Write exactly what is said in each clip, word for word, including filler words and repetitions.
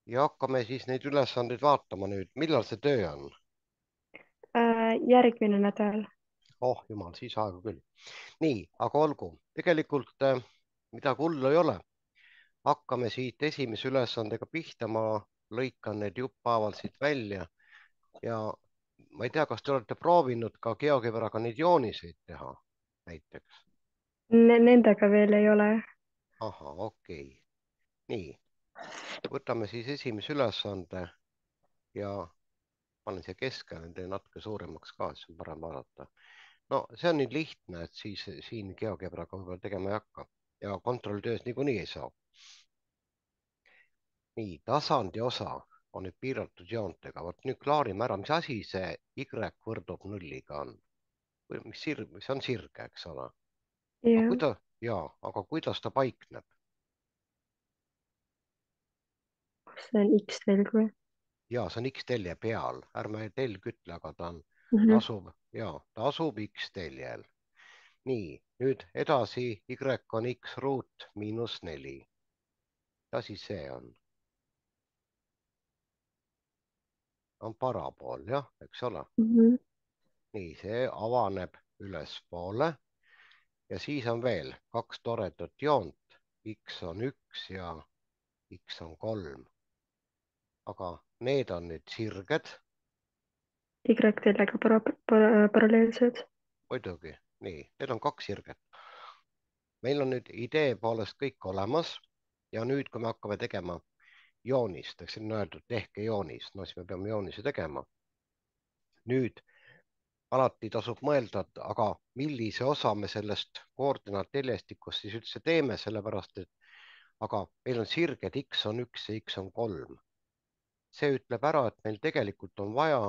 ja hakkame siis neid ülesandeid vaatama nüüd. Millal see töö on? Äh, järgmine nädal. Oh jumal, siis aega küll. Nii, aga olgu. Tegelikult äh, midagi hullu ei ole. Hakkame siit esimese ülesandega pihta. Ma lõikan need jupphaaval siit välja ja ma ei tea, kas te olete proovinud ka GeoGebraga neid jooniseid teha näiteks. Nendega veel ei ole. Ahah, okei okay.. Nii, võtame siis esimese ülesande ja panen siia keskele, teen natuke suuremaks ka, siis on parem vaadata. No see on nii lihtne, et siis siin GeoGebraga võib-olla tegema ei hakka ja kontrolltöös niikuinii ei saa. Nii, tasandi osa on nüüd piiratud joontega. Vot nüüd klaarime ära, mis asi see Y võrdub nulliga on. Või mis sirg, see on sirge, eks ole. Aga Jah. kuidas, jaa, aga kuidas ta paikneb? See on X-telg või? Ja see on X-telje peal, ärme telg ütle, aga ta on, ta Mhm. asub, ja ta asub X-teljel. Nii, nüüd edasi Y on X ruut miinus neli. Mis asi see on? On parabool, jah, eks ole. Mhm. Nii, see avaneb ülespoole ja siis on veel kaks toredat joont. X on üks ja X on kolm. Aga need on nüüd sirged. Y-teljega para-, para-, paralleelsed. Muidugi, nii, need on kaks sirget. Meil on nüüd idee poolest kõik olemas ja nüüd, kui me hakkame tegema joonist, eks siin on öeldud, tehke joonis, no siis me peame joonise tegema. Nüüd alati tasub mõelda, et aga millise osa me sellest koordinaatteljestikust siis üldse teeme, sellepärast et aga meil on sirged X on üks ja X on kolm. See ütleb ära, et meil tegelikult on vaja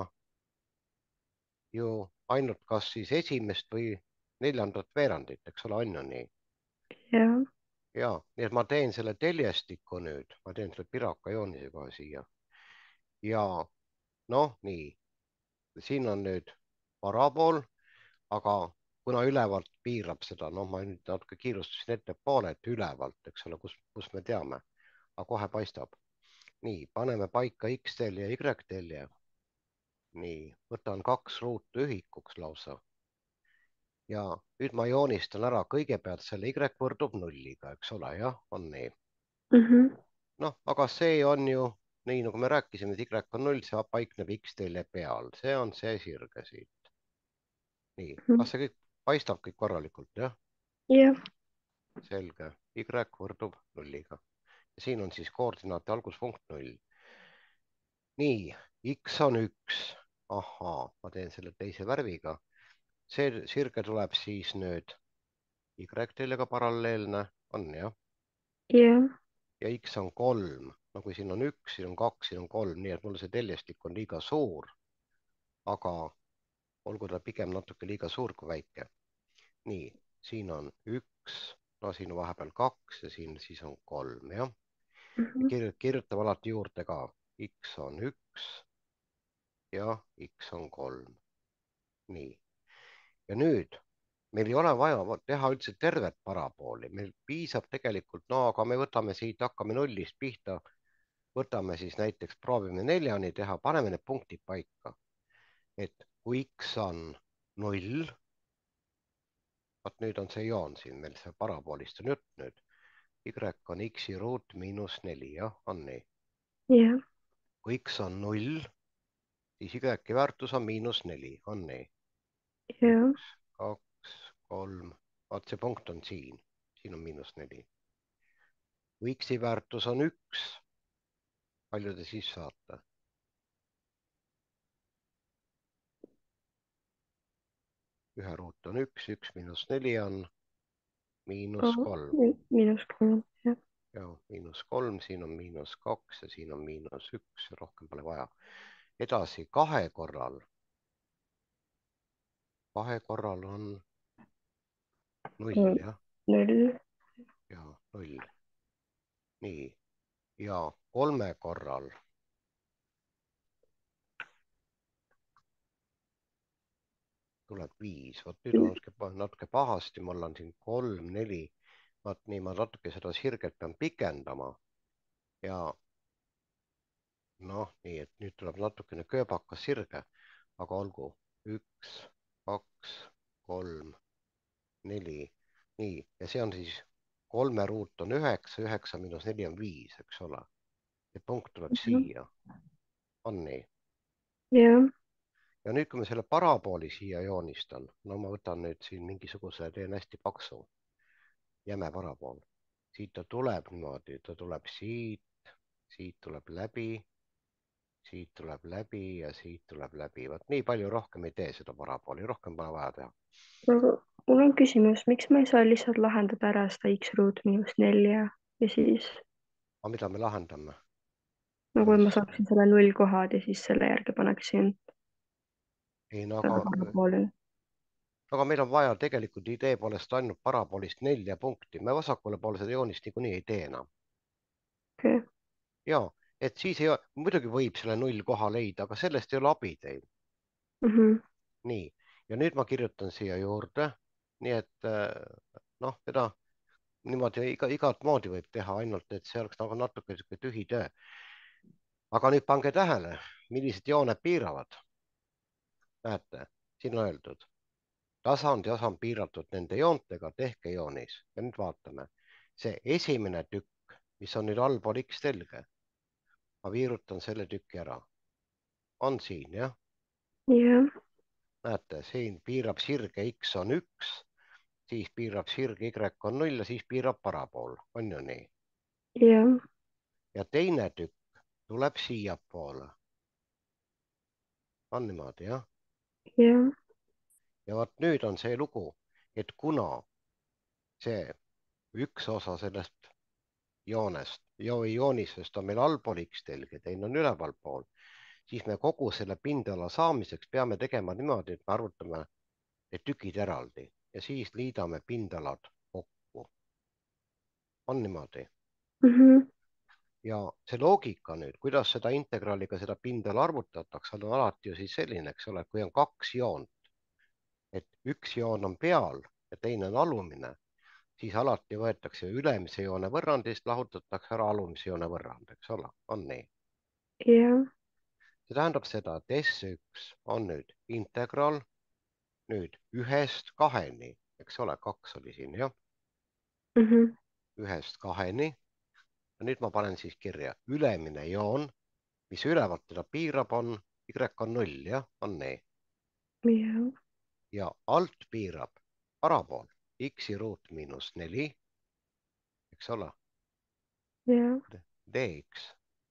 ju ainult kas siis esimest või neljandat veerandit, eks ole, on ju nii? Jah. Ja, nii et ma teen selle teljestiku nüüd, ma teen selle piraka joonise kohe siia. Ja noh, nii, siin on nüüd parabool, aga kuna ülevalt piirab seda, noh, ma nüüd natuke kiirustasin ettepoole, et ülevalt, eks ole, kus, kus me teame, aga kohe paistab. nii, paneme paika X-telje ja Y-telje. nii, võtan kaks ruutu ühikuks lausa. ja nüüd ma joonistan ära kõigepealt selle Y võrdub nulliga, eks ole, jah, on nii. Mhm. noh, aga see on ju nii, nagu me rääkisime, et Y on null, see paikneb X-telje peal, see on see sirge siit. nii, Mhm. kas see kõik paistab kõik korralikult, jah? Jah. Selge, Y võrdub nulliga. Ja siin on siis koordinaate alguspunkt null. nii, X on üks. ahaa, ma teen selle teise värviga. see sirge tuleb siis nüüd Y-teljega paralleelne, on jah? Jah. ja X on kolm. no kui siin on üks, siin on kaks, siin on kolm, nii et mul see teljestik on liiga suur. aga olgu ta pigem natuke liiga suur kui väike. nii, siin on üks, no siin on vahepeal kaks ja siin siis on kolm, jah. Mhm. Kirjut-, kirjutame alati juurde ka. X on üks ja X on kolm. nii, ja nüüd meil ei ole vaja teha üldse tervet parabooli, meil piisab tegelikult, no aga me võtame siit, hakkame nullist pihta, võtame siis näiteks, proovime neljani teha, paneme need punktid paika. et kui X on null, vot nüüd on see joon siin meil, see paraboolist on jutt nüüd. Y on X-i ruut miinus neli, jah, on nii. Jah. kui X on null, siis Y-i väärtus on miinus neli, on nii. Jah. üks, kaks, kolm, vaat see punkt on siin, siin on miinus neli. kui X-i väärtus on üks, palju te siis saate? ühe ruut on üks, üks miinus neli on miinus Oh, kolm. miinus kolm. Jah. ja miinus kolm, siin on miinus kaks ja siin on miinus üks, rohkem pole vaja. edasi kahe korral, kahe korral on null, jah, Null. ja null. nii, ja kolme korral tuleb viis, vot nüüd on natuke, natuke pahasti, mul on siin kolm, neli, vaat nii, ma natuke seda sirget pean pikendama ja noh, nii et nüüd tuleb natukene kööbakas sirge, aga olgu. üks, kaks, kolm, neli, nii, ja see on siis kolme ruut on üheksa, üheksa miinus neli on viis, eks ole. ja punkt tuleb Mhm. siia, on nii. jah, ja nüüd, kui ma selle parabooli siia joonistan, no ma võtan nüüd siin mingisuguse, teen hästi paksu, jäme parabool. siit ta tuleb niimoodi, ta tuleb siit, siit tuleb läbi, siit tuleb läbi ja siit tuleb läbi. vot nii palju rohkem ei tee seda parabooli, rohkem pole vaja teha. aga mul on küsimus, miks ma ei saa lihtsalt lahendada ära seda X ruut miinus nelja ja siis aga mida me lahendame? nagu mis? ma saaksin selle nullkohad ja siis selle järgi paneksin ei no aga, selle parabooli. aga meil on vaja tegelikult idee poolest ainult paraboolist nelja punkti, me vasakule poole seda joonist niikuinii ei tee enam. okei okay. ja, et siis ei, muidugi võib selle nullkoha leida, aga sellest ei ole abi teil. Mhm. nii, ja nüüd ma kirjutan siia juurde, nii et äh, noh, seda niimoodi iga, igat moodi võib teha, ainult et see oleks nagu natuke sihuke tühi töö. aga nüüd pange tähele, millised jooned piiravad. näete, siin on öeldud, tasand ja osa on piiratud nende joontega, tehke joonis. ja nüüd vaatame, see esimene tükk, mis on nüüd allpool X telge, ma viirutan selle tüki ära, on siin jah. jah, näete, siin piirab sirge X on üks, siis piirab sirge Y on null ja siis piirab parapool, on ju nii? jah, ja teine tükk tuleb siiapoole, on niimoodi jah? jah, ja vot nüüd on see lugu, et kuna see üks osa sellest joonest, joonisest on meil allpool X telg ja teine on ülevalpool, siis me kogu selle pindala saamiseks peame tegema niimoodi, et me arvutame need tükid eraldi ja siis liidame pindalad kokku. on niimoodi? mhm, ja see loogika nüüd, kuidas seda integraaliga seda pindala arvutatakse, on alati ju siis selline, eks ole, kui on kaks joont, et üks joon on peal ja teine on alumine, siis alati võetakse ülemise joone võrrandist, lahutatakse ära alumise joone võrrand, eks ole, on nii? jah, see tähendab seda, et S üks on nüüd integraal nüüd ühest kaheni, eks ole, kaks oli siin jah, mhm, ühest kaheni. ja nüüd ma panen siis kirja ülemine joon, mis ülevalt teda piirab, on Y on null, jah, on nii. jah, ja alt piirab parapool X-i ruut miinus neli, eks ole, jah, dx.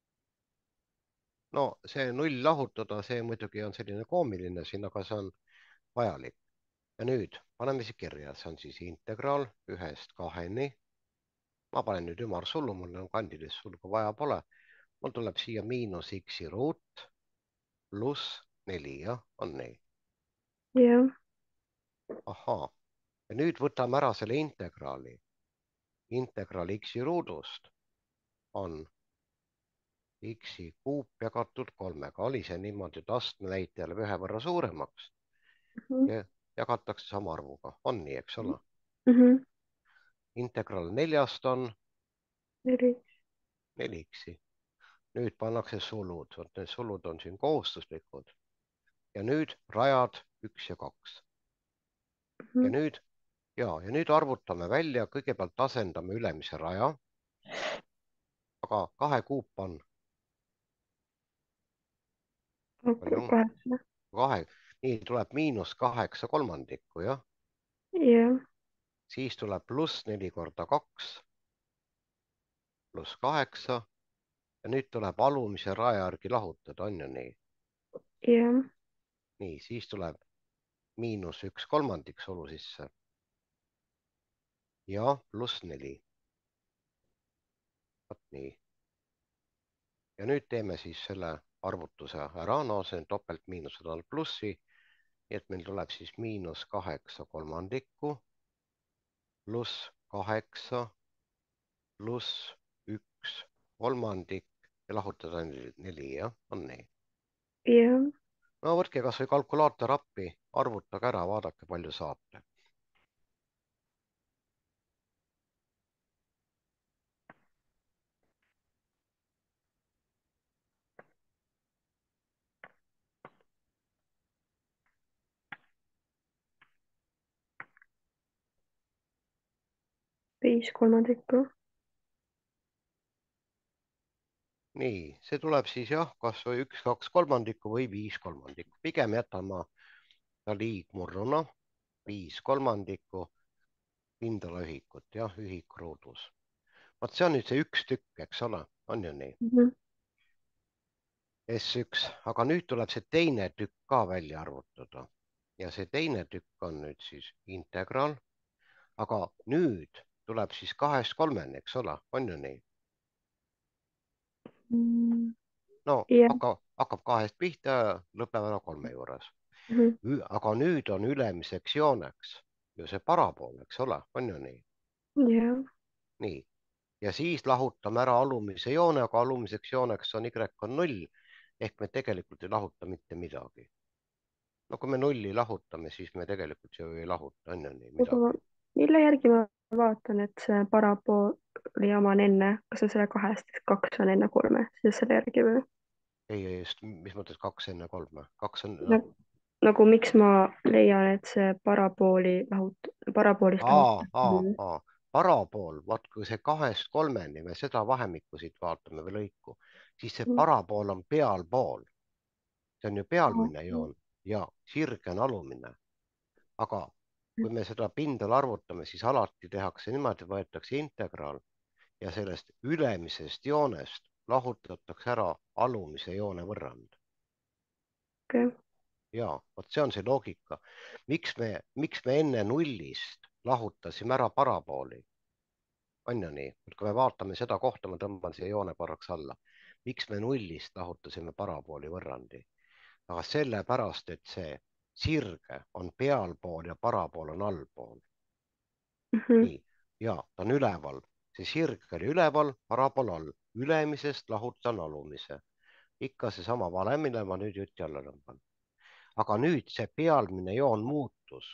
no see null lahutada, see muidugi on selline koomiline siin, aga see on vajalik. ja nüüd paneme siia kirja, see on siis integraal ühest kaheni. ma panen nüüd ümarsullu, mul on kandilist sulgu vaja pole. mul tuleb siia miinus X-i ruut pluss neli, jah, on nii. jah, ahaa, ja nüüd võtame ära selle integraali. integraal X-i ruudust on X-i kuup jagatud kolmega, oli see niimoodi, et astme näitaja läheb ühe võrra suuremaks mhm, ja jagatakse sama arvuga, on nii, eks ole. mhm, integraal neljast on neli, neli X-i. nüüd pannakse sulud, vot need sulud on siin kohustuslikud. ja nüüd rajad üks ja kaks. ja mhm, nüüd ja, ja nüüd arvutame välja, kõigepealt asendame ülemise raja, aga kahe kuup on palju? kaheksa, kahe, nii tuleb miinus kaheksa kolmandikku, jah. jah, siis tuleb pluss neli korda kaks, pluss kaheksa ja nüüd tuleb alumise raja järgi lahutada, on ju nii? jah, nii, siis tuleb miinus üks kolmandik solu sisse ja pluss neli. vot nii. ja nüüd teeme siis selle arvutuse ära, no see on topeltmiinused on plussi, nii et meil tuleb siis miinus kaheksa kolmandikku pluss kaheksa pluss üks kolmandik ja lahutada neli, neli, jah, on nii. jah. no võtke kas või kalkulaator appi, arvutage ära, vaadake, palju saate. viis kolmandikku. nii, see tuleb siis jah, kas või üks, kaks kolmandikku või viis kolmandikku. pigem jätan ma ta liigmurruna, viis kolmandikku pindalaühikut, jah, ühikruudus. vot see on nüüd see üks tükk, eks ole, on ju nii? Mm -hmm. S üks, aga nüüd tuleb see teine tükk ka välja arvutada. ja see teine tükk on nüüd siis integraal, aga nüüd tuleb siis kahest kolmeni, eks ole, on ju nii? Mm, no jah. hakkab, hakkab kahest pihta ja lõpeb ära kolme juures. Mhm. aga nüüd on ülemiseks jooneks ju see parabool, eks ole, on ju nii? jah. nii, ja siis lahutame ära alumise joone, aga alumiseks jooneks on Y on null ehk me tegelikult ei lahuta mitte midagi. no kui me nulli lahutame, siis me tegelikult ju ei lahuta, on ju nii, aga midagi. mille järgi ma vaatan, et see parabooli oma on enne, kas on selle kahest, et kaks on enne kolme, siis selle järgi või? ei, ei just, mis mõttes kaks enne kolme, kaks on No, noh. nagu miks ma leian, et see parabooli lahut-, paraboolist aa, aa, lahutamine. aa, parabool, vaat kui see kahest kolmeni me seda vahemikku siit vaatame või lõiku, siis see parabool on pealpool, see on ju pealmine joon ja sirge on alumine. aga kui me seda pindala arvutame, siis alati tehakse niimoodi, võetakse integraal ja sellest ülemisest joonest lahutatakse ära alumise joone võrrand. okei. ja vot see on see loogika, miks me, miks me enne nullist lahutasime ära parabooli, on ju nii, kui me vaatame seda kohta, ma tõmban siia joone korraks alla, miks me nullist lahutasime parabooli võrrandi, aga sellepärast, et see sirge on pealpool ja parabool on allpool. Mhm. nii, ja ta on üleval, see sirg oli üleval, parabool all, ülemisest lahutan alumise, ikka seesama valem, mille ma nüüd juti alla tõmban. aga nüüd see pealmine joon muutus.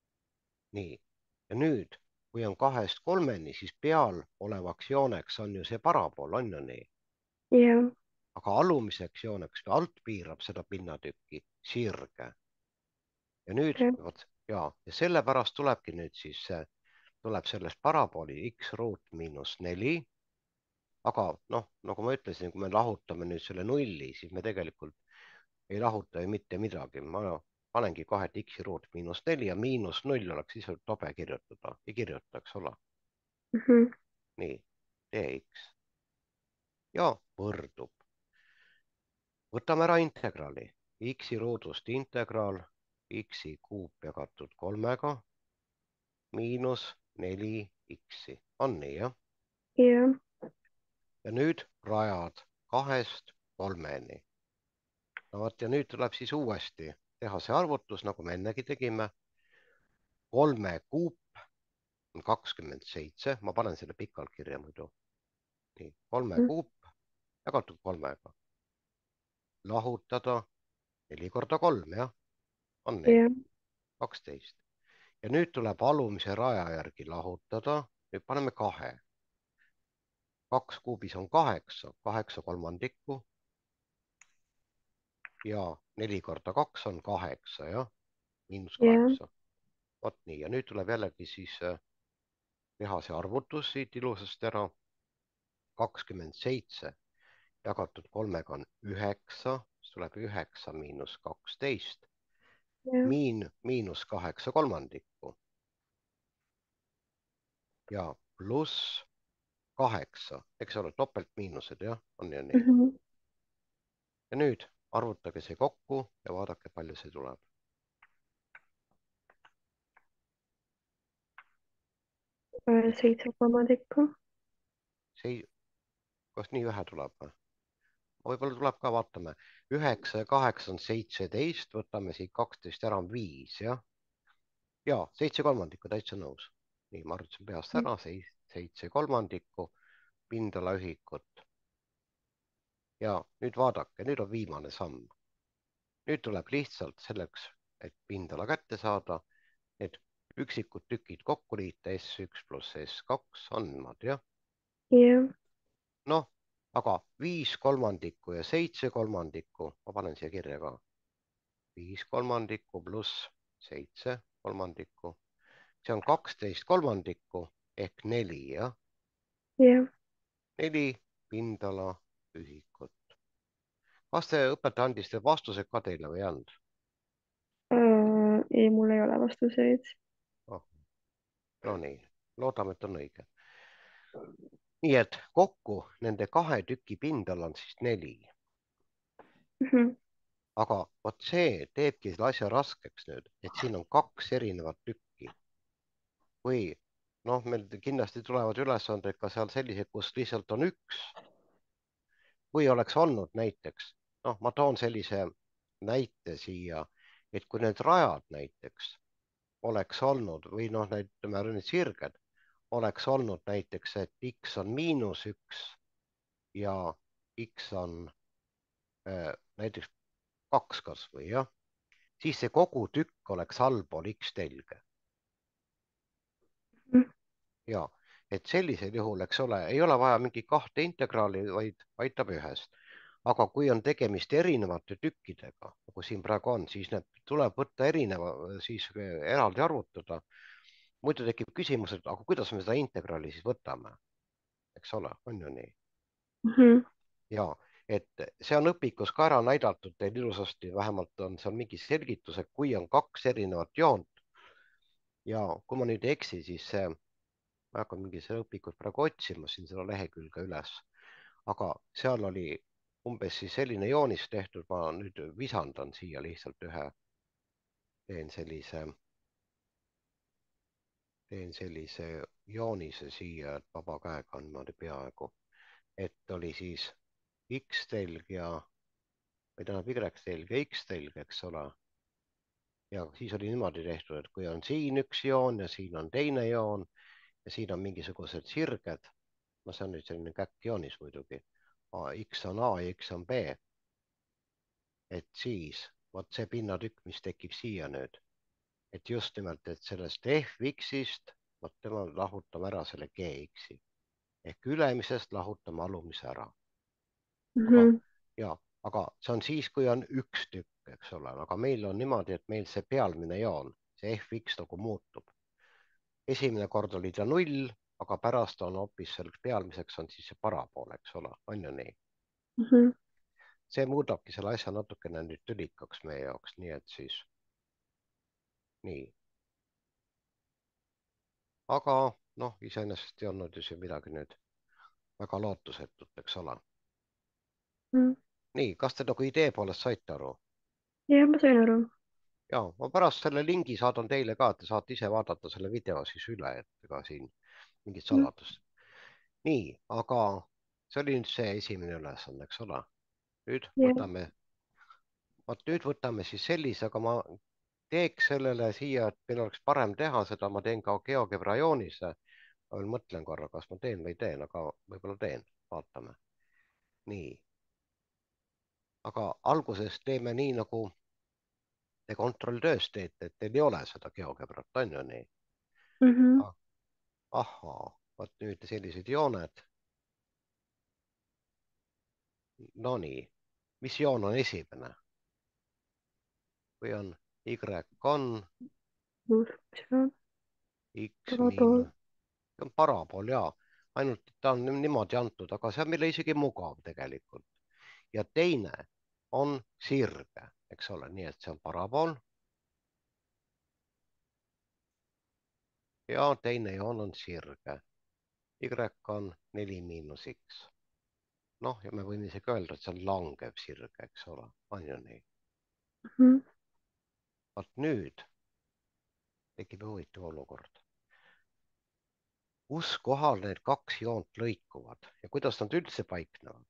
nii, ja nüüd, kui on kahest kolmeni, siis peal olevaks jooneks on ju see parabool, on ju nii? jah. aga alumiseks jooneks või alt piirab seda pinnatükki sirge. ja nüüd, okei. vot ja, ja sellepärast tulebki nüüd siis see, tuleb sellest parabooli X ruut miinus neli. aga noh, nagu ma ütlesin, kui me lahutame nüüd selle nulli, siis me tegelikult ei lahuta ju mitte midagi. ma panengi kohe, et X ruut miinus neli ja miinus null oleks lihtsalt tobe kirjutada, ei kirjuta, eks ole. Mhm. nii, dx ja võrdub. võtame ära integraali, X ruudust integraal X kuup jagatud kolmega miinus neli X, on nii jah? jah. ja nüüd rajad kahest kolmeni. no vot, ja nüüd tuleb siis uuesti teha see arvutus, nagu me ennegi tegime. kolme kuup on kakskümmend seitse, ma panen selle pikalt kirja muidu. nii, kolme Mhm. kuup jagatud kolmega. lahutada neli korda kolm, jah, on nii, jah. kaksteist. ja nüüd tuleb alumise raja järgi lahutada, nüüd paneme kahe. kaks kuubis on kaheksa, kaheksa kolmandikku. ja neli korda kaks on kaheksa, jah, miinus jah. kaheksa. vot nii, ja nüüd tuleb jällegi siis teha see arvutus siit ilusasti ära. kakskümmend seitse jagatud kolmega on üheksa, siis tuleb üheksa miinus kaksteist, jah. miin, miinus kaheksa kolmandikku ja pluss kaheksa, eks ole, topeltmiinused, jah, on ju nii. Mhm. ja nüüd arvutage see kokku ja vaadake, palju see tuleb. seitse kolmandikku. see, kas nii vähe tuleb või? võib-olla tuleb ka, vaatame. üheksa ja kaheksa on seitseteist, võtame siit kaksteist ära, on viis, jah. ja seitse kolmandikku, täitsa nõus. nii, ma arvutasin peast ära, seitse kolmandikku pindalaühikut. ja nüüd vaadake, nüüd on viimane samm. nüüd tuleb lihtsalt selleks, et pindala kätte saada, need üksikud tükid kokku liita, S üks pluss S kaks andmad, jah. jah. noh, aga viis kolmandikku ja seitse kolmandikku, ma panen siia kirja ka. viis kolmandikku pluss seitse kolmandikku, see on kaksteist kolmandikku ehk neli, jah? jah. Neli pindala ühikut. kas te õpetaja andis te vastused ka teile või ei andnud? Äh, ei, mul ei ole vastuseid. Oh, no nii, loodame, et on õige. nii et kokku nende kahe tüki pindala on siis neli. Mhm, aga vot see teebki selle asja raskeks nüüd, et siin on kaks erinevat tükki. või noh, meil kindlasti tulevad ülesanded ka seal sellised, kus lihtsalt on üks. või oleks olnud näiteks, noh, ma toon sellise näite siia, et kui need rajad näiteks oleks olnud või noh, need, ütleme, need sirged oleks olnud näiteks, et X on miinus üks ja X on äh, näiteks kaks kasvõi, jah, siis see kogu tükk oleks allpool X telge. mhm, ja et sellisel juhul, eks ole, ei ole vaja mingi kahte integraali, vaid aitab ühest. aga kui on tegemist erinevate tükkidega, nagu siin praegu on, siis need tuleb võtta erineva, siis eraldi arvutada. muidu tekib küsimus, et aga kuidas me seda integraali siis võtame, eks ole, on ju nii? mhm, ja et see on õpikus ka ära näidatud teil ilusasti, vähemalt on seal mingi selgitus, et kui on kaks erinevat joont ja kui ma nüüd ei eksi, siis see, ma hakkan mingi seda õpikut praegu otsima siin seda lehekülge üles, aga seal oli umbes siis selline joonis tehtud, ma nüüd visandan siia lihtsalt ühe, teen sellise, teen sellise joonise siia, et vaba käega on niimoodi peaaegu, et oli siis X telg ja, või tähendab Y telg ja X telg, eks ole. ja siis oli niimoodi tehtud, et kui on siin üks joon ja siin on teine joon ja siin on mingisugused sirged, no see on nüüd selline käkkjoonis muidugi, X on A ja X on B, et siis vot see pinnatükk, mis tekib siia nüüd, et just nimelt, et sellest Fx-ist, vot tema lahutame ära selle Gx-i ehk ülemisest lahutame alumise ära. aga mhm, ja, aga see on siis, kui on üks tükk, eks ole, aga meil on niimoodi, et meil see pealmine joon, see Fx nagu muutub. esimene kord oli ta null, aga pärast on hoopis selleks pealmiseks on siis see parapool, eks ole, on ju nii? mhm, see muudabki selle asja natukene nüüd tülikaks meie jaoks, nii et siis nii. aga noh, iseenesest ei olnud ju siin midagi nüüd väga lootusetut, eks ole. mhm. nii, kas te nagu idee poolest saite aru? jah, ma sain aru. ja ma pärast selle lingi saadan teile ka, et te saate ise vaadata selle video siis üle, et ega siin mingit Mhm, saladust. nii, aga see oli nüüd see esimene ülesanne, eks ole. nüüd jah, võtame, vot nüüd võtame siis sellise, aga ma teeks sellele siia, et meil oleks parem teha seda, ma teen ka GeoGebra joonise. ma veel mõtlen korra, kas ma teen või ei teen, aga võib-olla teen, vaatame. nii, aga alguses teeme nii, nagu te kontrolltöös teete, et teil ei ole seda GeoGebrat, on ju nii mhm, ah,? ahhaa, vot nüüd sellised jooned. Nonii, mis joon on esimene? kui on Y on just, jah, X parapool. miinus, see on parapool ja ainult ta on niimoodi antud, aga see on meile isegi mugav tegelikult. ja teine on sirge, eks ole, nii et see on parapool. ja teine joon on sirge. Y on neli miinus X. noh, ja me võime isegi öelda, et see on langev sirge, eks ole, on ju nii? Mhm, vot nüüd tekib huvitav olukord. kus kohal need kaks joont lõikuvad ja kuidas nad üldse paiknevad?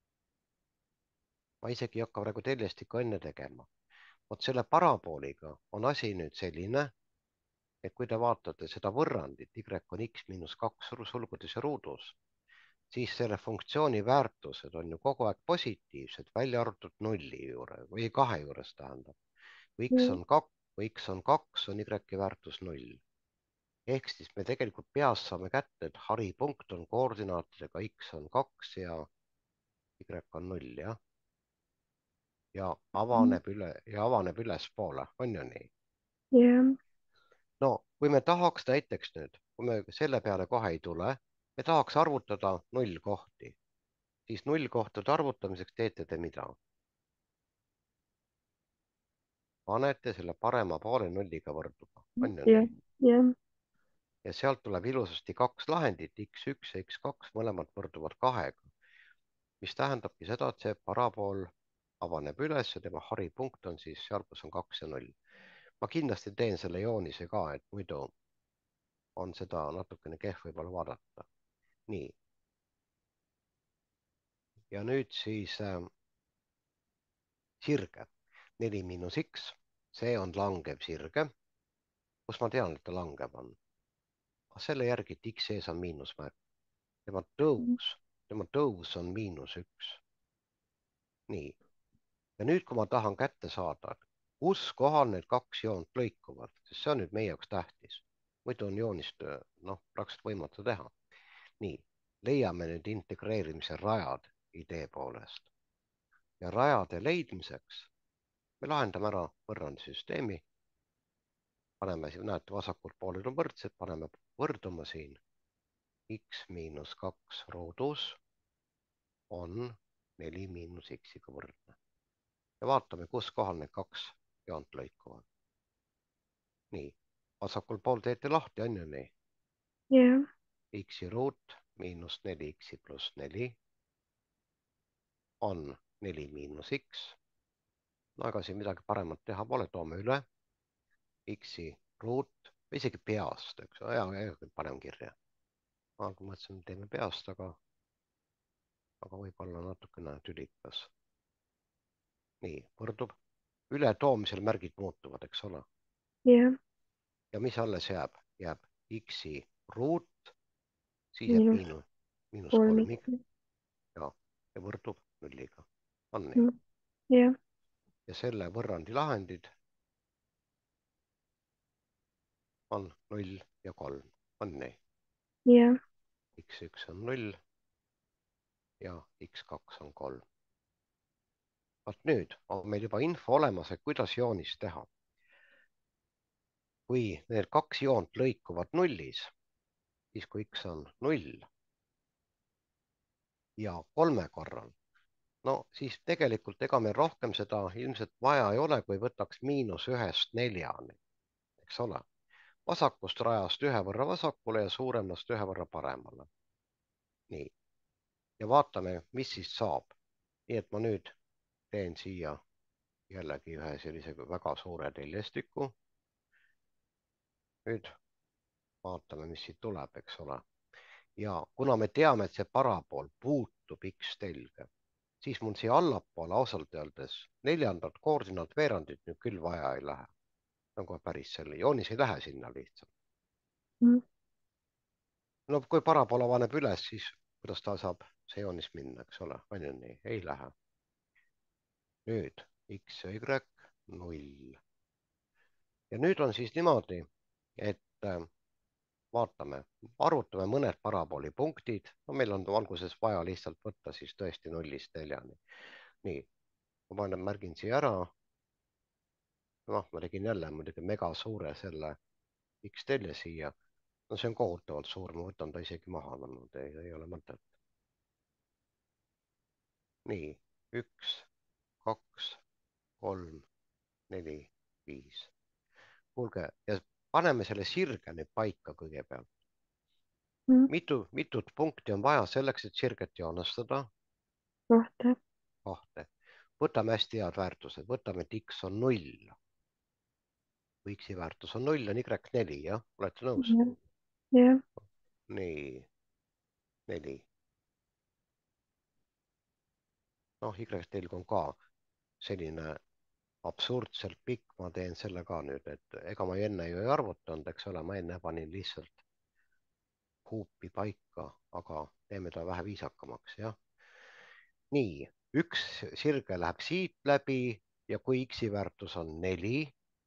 ma isegi ei hakka praegu teljest ikka enne tegema. vot selle parabooliga on asi nüüd selline, et kui te vaatate seda võrrandit, Y on X miinus kaks sulgudes ja ruudus, siis selle funktsiooni väärtused on ju kogu aeg positiivsed, välja arvatud nulli juures või kahe juures tähendab. kui X jah, on kaks, kui X on kaks, on Y väärtus null. ehk siis me tegelikult peast saame kätte, et haripunkt on koordinaatidega X on kaks ja Y on null, jah. ja mhm, avaneb üle ja avaneb ülespoole, on ju nii? jah, no kui me tahaks näiteks nüüd kui me selle peale kohe ei tule, me tahaks arvutada nullkohti, siis nullkohtade arvutamiseks teete te mida? Panete selle parema poole nulliga võrduma, on ju jah, nii? jah, Ja sealt tuleb ilusasti kaks lahendit, X üks ja X kaks, mõlemad võrduvad kahega, mis tähendabki seda, et see parabool avaneb üles ja tema haripunkt on siis seal, kus on kaks ja null. Ma kindlasti teen selle joonise ka, et muidu on seda natukene kehv võib-olla vaadata. Nii. Ja nüüd siis äh, sirge. neli miinus X, see on langev sirge. Kus ma tean, et ta langeb on? Selle järgi, et X ees on miinusmärk. Tema tõus, tema tõus on miinus üks. Nii. Ja nüüd, kui ma tahan kätte saada, kus kohal need kaks joont lõikuvad, sest see on nüüd meie jaoks tähtis. Muidu on joonist, noh, praktiliselt võimatu teha. Nii, leiame nüüd integreerimise rajad idee poolest. Ja rajade leidmiseks me lahendame ära võrrandisüsteemi. Paneme siin, näete, vasakult pooled on võrdsed, paneme võrduma siin. X miinus kaks roodus on neli miinus X-iga võrdne. Ja vaatame, kus kohal need kaks joont lõikuvad. Nii, vasakul pool teete lahti, on ju nii? jah, X-i ruut miinus neli X-i pluss neli on neli miinus X. No ega siin midagi paremat teha pole, toome üle. X-i ruut, isegi peast, eks ole, ja panem kirja. Ma mõtlesin, teeme peast, aga, aga võib-olla natukene tülikas. Nii, võrdub. Ületoomisel märgid muutuvad, eks ole. jah, Ja mis alles jääb? Jääb X-i ruut, siis jääb miinus miinus, miinus kolm kolmik X. ja, ja võrdub nulliga. On nii? jah, Ja selle võrrandi lahendid on null ja kolm. On nii? jah, X üks on null ja X kaks on kolm. Vaat nüüd on meil juba info olemas, et kuidas joonist teha. Kui need kaks joont lõikuvad nullis, siis kui X on null ja kolme korral, no siis tegelikult ega meil rohkem seda ilmselt vaja ei ole, kui võtaks miinus ühest neljani, eks ole. Vasakust rajast ühe võrra vasakule ja suuremast ühe võrra paremale. Nii. Ja vaatame, mis siis saab. Nii et ma nüüd teen siia jällegi ühe sellise väga suure teljestiku. Nüüd vaatame, mis siit tuleb, eks ole. Ja kuna me teame, et see parabool puutub X telge, siis mul siia allapoole ausalt öeldes neljandat koordinaatveerandit nüüd küll vaja ei lähe. Nagu päris selle joonis ei lähe sinna lihtsalt. No kui parabool avaneb üles, siis kuidas ta saab see joonis minna, eks ole, on ju nii, ei lähe. Nüüd X ja Y null. Ja nüüd on siis niimoodi, et vaatame, arvutame mõned parabooli punktid. No meil on alguses vaja lihtsalt võtta siis tõesti nullist neljani. Nii, ma panen, märgin siia ära. Noh, ma tegin jälle muidugi mega suure selle X telje siia. No see on kohutavalt suur, ma võtan ta isegi maha, no, ei, ei ole mõtet. Nii, üks, kaks, kolm, neli, viis. Kuulge, ja paneme selle sirge nüüd paika kõigepealt. Mitu, mitut punkti on vaja selleks, et sirget joonestada? kahte. Kahte. Võtame hästi head väärtused, võtame, et X on null. Kui X-i väärtus on null, on Y neli, jah? Olete nõus? jah, Nii, neli. Noh, Y-telg on ka selline absurdselt pikk, ma teen selle ka nüüd, et ega ma enne ju ei arvutanud, eks ole, ma enne panin lihtsalt huupi paika, aga teeme ta vähe viisakamaks, jah. Nii, üks sirge läheb siit läbi ja kui X-i väärtus on neli,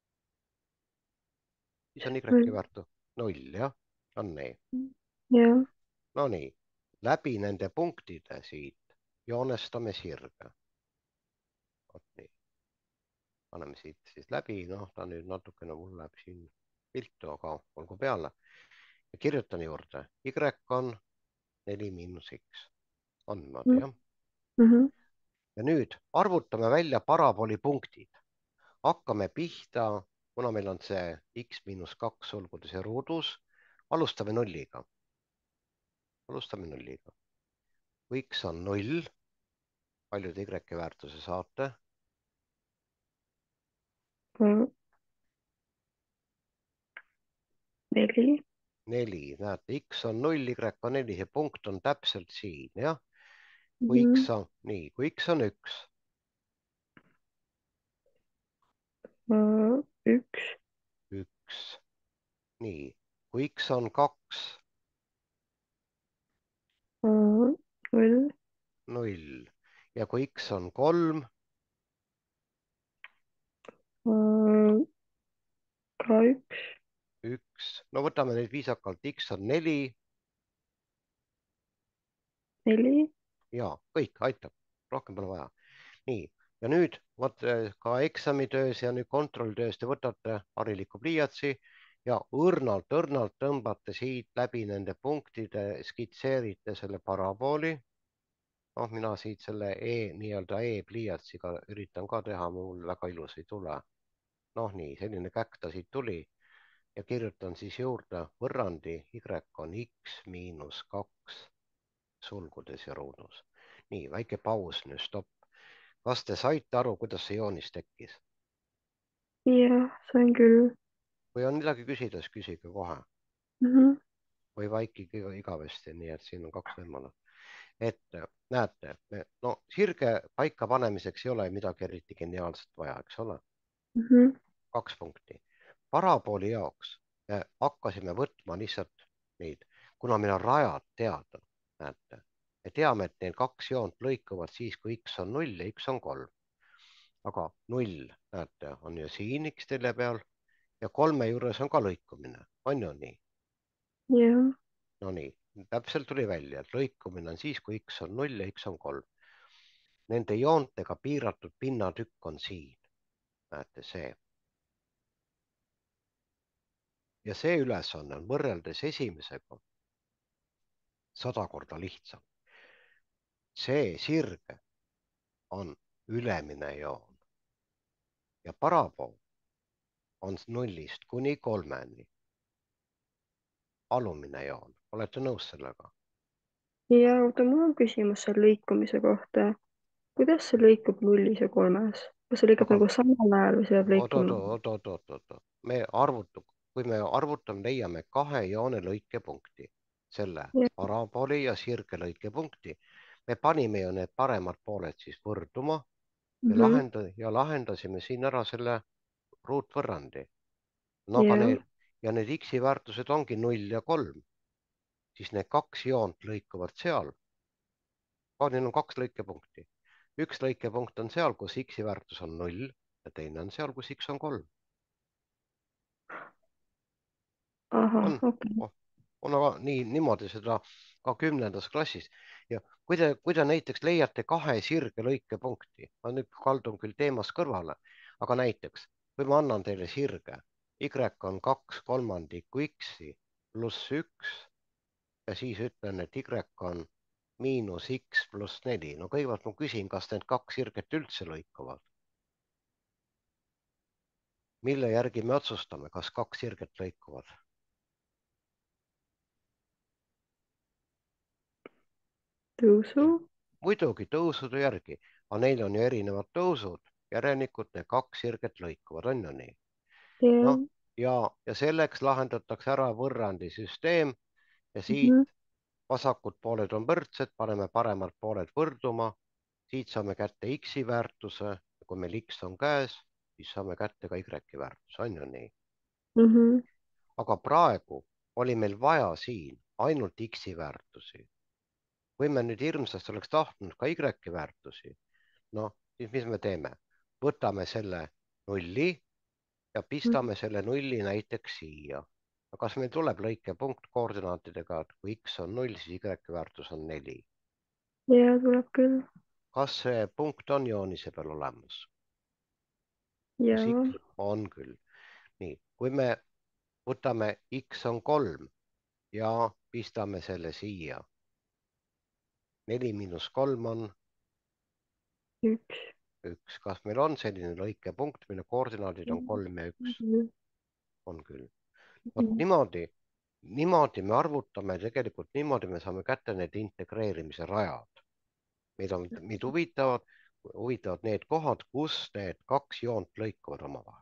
siis on Y-i väärtus null, jah, on nii. jah, No nii, läbi nende punktide siit joonestame sirge. Vot nii. Paneme siit siis läbi, noh, ta nüüd natukene mul läheb siin viltu, aga olgu peale. kirjutan juurde, Y on neli miinus X. on niimoodi, mm jah? -hmm. Ja nüüd arvutame välja parabooli punktid. Hakkame pihta, kuna meil on see X miinus kaks sulgudes ja ruudus, alustame nulliga. Alustame nulliga. Kui X on null, palju te Y väärtuse saate? neli. neli, näete, X on null, Y on neli, see punkt on täpselt siin, jah? Kui mm X on, nii, kui X on üks, -hmm. üks. üks, nii, kui X on kaks, null. null ja kui X on kolm, ka üks. üks, no võtame neid viisakalt, X on neli neli. ja kõik, aitab, rohkem pole vaja. nii, ja nüüd vot ka eksamitöös ja nüüd kontrolltöös te võtate hariliku pliiatsi ja õrnalt-õrnalt tõmbate siit läbi nende punktide, skitseerite selle parabooli. noh, mina siit selle E nii-öelda E pliiatsiga üritan ka teha, mul väga ilus ei tule. noh, nii, selline käkk ta siit tuli ja kirjutan siis juurde võrrandi Y on X miinus kaks sulgudes ja ruudus. nii, väike paus nüüd, stopp. kas te saite aru, kuidas see joonis tekkis? jah, sain küll. kui on midagi küsida, siis küsige kohe mm. -hmm. või vaikige igavesti, nii et siin on kaks võimalust. et näete, no sirge paika panemiseks ei ole midagi eriti geniaalset vaja, eks ole. mm -hmm. kaks punkti. Parabooli jaoks me hakkasime võtma lihtsalt neid, kuna meil on rajad teada, näete, me teame, et need kaks joont lõikuvad siis, kui X on null ja X on kolm. aga null, näete, on ju siin X telje peal ja kolme juures on ka lõikumine, on ju nii? jah. no nii, täpselt tuli välja, et lõikumine on siis, kui X on null ja X on kolm. Nende joontega piiratud pinnatükk on siin, näete see. ja see ülesanne on võrreldes esimesega sada korda lihtsam. see sirge on ülemine joon ja parabool on nullist kuni kolmeni alumine joon. olete nõus sellega? ja oota, mul on küsimus selle lõikumise kohta. kuidas see lõikub nullis ja kolmes? kas see lõikub aga nagu samal ajal või see peab oot, oot, lõikuma? oot, oot, oot, oot, me arvutu-, kui me arvutame, leiame kahe joone lõikepunkti, selle jah. parabooli ja sirge lõikepunkti. me panime ju need paremad pooled siis võrduma mm ja -hmm. lahenda- ja lahendasime siin ära selle ruutvõrrandi. no aga jah. need ja need X-i väärtused ongi null ja kolm, siis need kaks joont lõikuvad seal. Neil on kaks lõikepunkti. üks lõikepunkt on seal, kus X-i väärtus on null ja teine on seal, kus X on kolm. ahah, on okei okay. oh,, on aga nii, niimoodi seda ka kümnendas klassis. ja kui te, kui te näiteks leiate kahe sirge lõikepunkti, ma nüüd kaldun küll teemast kõrvale, aga näiteks kui ma annan teile sirge, Y on kaks kolmandikku X-i pluss üks ja siis ütlen, et Y on miinus X pluss neli. no kõigepealt ma küsin, kas need kaks sirget üldse lõikuvad. mille järgi me otsustame, kas kaks sirget lõikuvad? tõusu. muidugi tõusude järgi, aga neil on ju erinevad tõusud, järelikult need kaks sirget lõikuvad, on ju nii? jah. noh, ja, ja selleks lahendatakse ära võrrandisüsteem ja mm siit -hmm. vasakud pooled on võrdsed, paneme paremad pooled võrduma, siit saame kätte X-i väärtuse, kui meil X on käes, siis saame kätte ka Y-i väärtuse, on ju nii? mm -hmm. aga praegu oli meil vaja siin ainult X-i väärtusi. kui me nüüd hirmsasti oleks tahtnud ka Y-i väärtusi, noh, siis mis me teeme? võtame selle nulli ja pistame selle nulli näiteks siia. kas meil tuleb lõikepunkt koordinaatidega, et kui X on null, siis Y väärtus on neli? ja tuleb küll. kas see punkt on joonise peal olemas? ja. kas X on küll? nii, kui me võtame X on kolm ja pistame selle siia. neli miinus kolm on üks. üks. Kas meil on selline lõikepunkt, mille koordinaadid on kolm ja üks? On küll. Vot niimoodi, niimoodi me arvutame, tegelikult niimoodi me saame kätte need integreerimise rajad. Meid on, meid huvitavad, huvitavad need kohad, kus need kaks joont lõikuvad omavahel.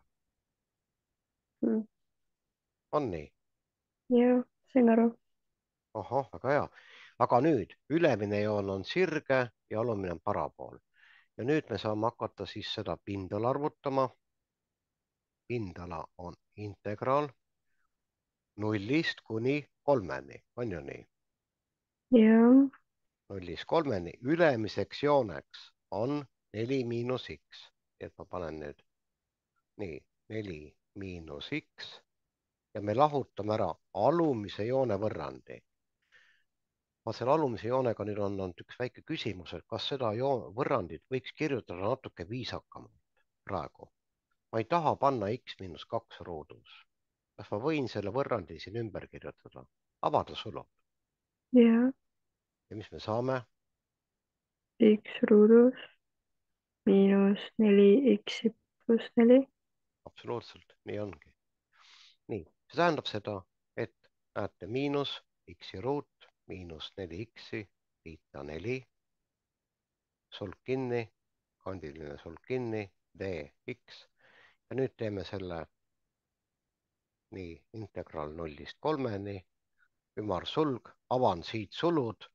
On nii? jah, sain aru. Ahah, väga hea. Aga nüüd ülemine joon on sirge ja alumine on parapool. Ja nüüd me saame hakata siis seda pindala arvutama. Pindala on integraal nullist kuni kolmeni, on ju nii? jah. nullist kolmeni. Ülemiseks jooneks on neli miinus x. Et ma panen nüüd nii, neli miinus x ja me lahutame ära alumise joone võrrandi. Ma selle alumise joonega nüüd on olnud üks väike küsimus, et kas seda võrrandit võiks kirjutada natuke viisakamalt praegu. Ma ei taha panna x miinus kaks ruudus. Kas ma võin selle võrrandi siin ümber kirjutada? Avada sulud. jah. Ja mis me saame? X ruudus miinus neli x pluss neli. Absoluutselt, nii ongi. Nii, see tähendab seda, et näete miinus x-i ruut, miinus neli x-i, liita neli, sulg kinni, kandiline sulg kinni, dx. Ja nüüd teeme selle nii integraal nullist kolmeni, ümarsulg, avan siit sulud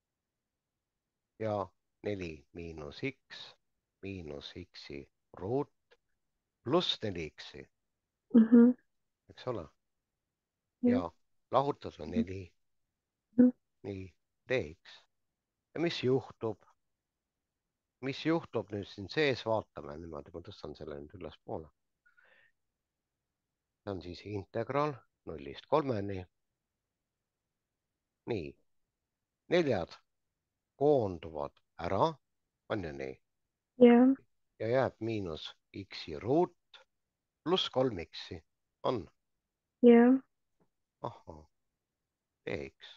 ja neli miinus x miinus x-i ruut pluss neli x-i, eks ole? Ja lahutada neli, nii, dx. Ja mis juhtub? Mis juhtub nüüd siin sees, vaatame niimoodi, ma tõstan selle nüüd üles poole. See on siis integraal nullist kolmeni. Nii, neljad koonduvad ära, on ju nii? jah. Ja jääb miinus x-i ruut pluss kolm x-i, on? jah. Ahhaa, dx.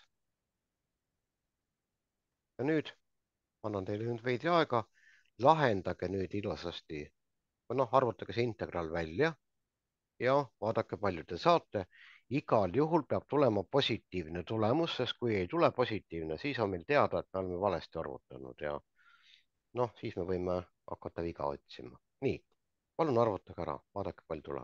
Ja nüüd annan teile nüüd veidi aega, lahendage nüüd ilusasti, või noh, arvutage see integraal välja ja vaadake, palju te saate. Igal juhul peab tulema positiivne tulemus, sest kui ei tule positiivne, siis on meil teada, et me oleme valesti arvutanud ja noh, siis me võime hakata viga otsima. Nii, palun arvutage ära, vaadake, palju tuleb.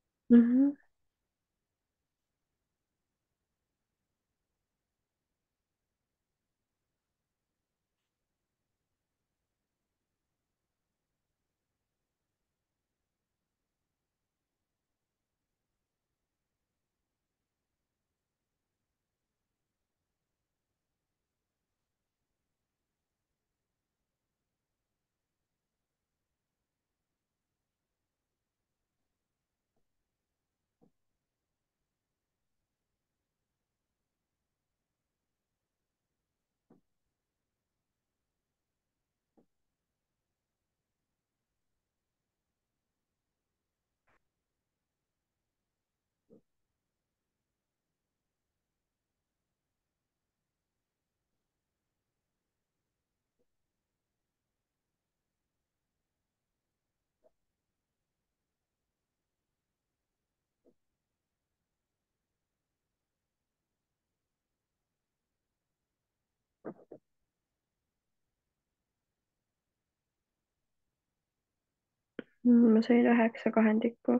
ma sain üheksa kahendikku.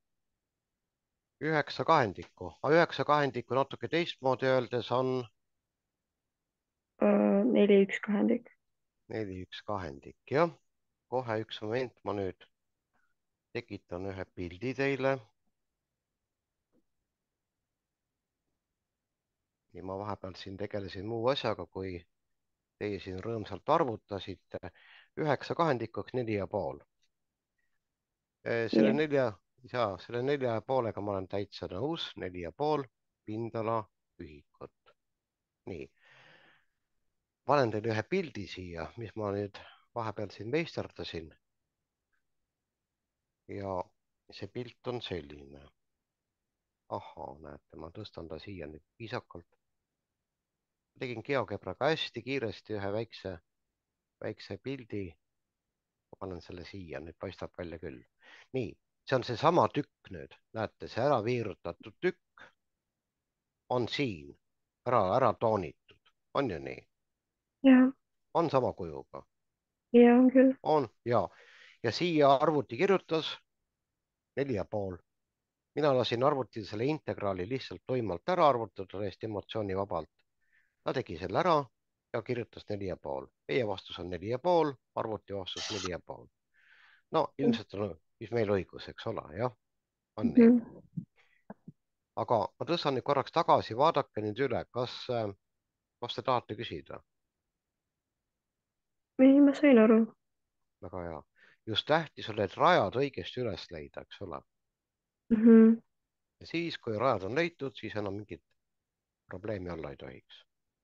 Üheksa kahendikku, aga üheksa kahendikku natuke teistmoodi öeldes on neli üks kahendik. neli üks kahendik, jah. Kohe üks moment, ma nüüd tekitan ühe pildi teile. Ja ma vahepeal siin tegelesin muu asjaga, kui teie siin rõõmsalt arvutasite. Üheksa kahendikuks neli ja pool. Selle nelja, ja selle nelja ja poolega ma olen täitsa nõus, neli ja pool pindala ühikut. Nii. Panen teile ühe pildi siia, mis ma nüüd vahepeal siin meisterdasin. Ja see pilt on selline. ahhaa, näete, ma tõstan ta siia nüüd viisakalt. Tegin GeoGebraga hästi kiiresti ühe väikse, väikse pildi. Ma panen selle siia, nüüd paistab välja küll. Nii, see on seesama tükk nüüd, näete, see ära viirutatud tükk on siin ära, ära toonitud, on ju nii? jah, On sama kujuga? ja on küll. On ja, ja siia arvuti kirjutas neli ja pool. Mina lasin arvutil selle integraali lihtsalt tuimalt ära arvutada täiesti emotsioonivabalt. Ta tegi selle ära ja kirjutas neli ja pool. Meie vastus on neli ja pool, arvuti vastus neli ja pool. No ilmselt on siis meil õigus, eks ole, jah, on nii. Mhm. Aga ma tõstan nüüd korraks tagasi, vaadake nüüd üle, kas, kas te tahate küsida? ei, ma sain aru. Väga hea. Just tähtis oli, et rajad õigesti üles leida, eks ole. Mhm. Ja siis, kui rajad on leitud, siis enam mingit probleemi olla ei tohiks.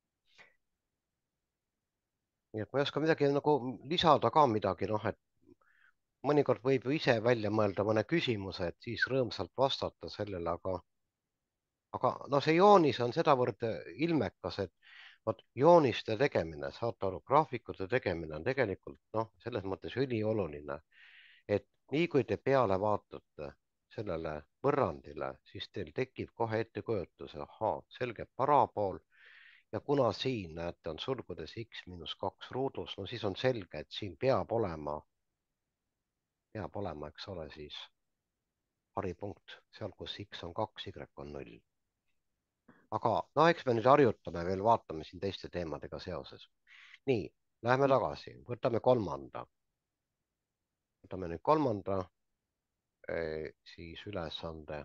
nii et ma ei oska midagi nagu lisada ka midagi, noh, et mõnikord võib ju ise välja mõelda mõne küsimuse, et siis rõõmsalt vastata sellele, aga, aga no see joonis on sedavõrd ilmekas, et vot jooniste tegemine, saate aru, graafikute tegemine on tegelikult noh, selles mõttes ülioluline, et nii kui te peale vaatate sellele võrrandile, siis teil tekib kohe ettekujutus, ahaa, selge parabool ja kuna siin näete, on sulgudes x miinus kaks ruudus, no siis on selge, et siin peab olema, peab olema, eks ole, siis haripunkt seal, kus x on kaks, y on null. aga no eks me nüüd harjutame veel, vaatame siin teiste teemadega seoses. nii, läheme tagasi, võtame kolmanda. võtame nüüd kolmanda, siis ülesande.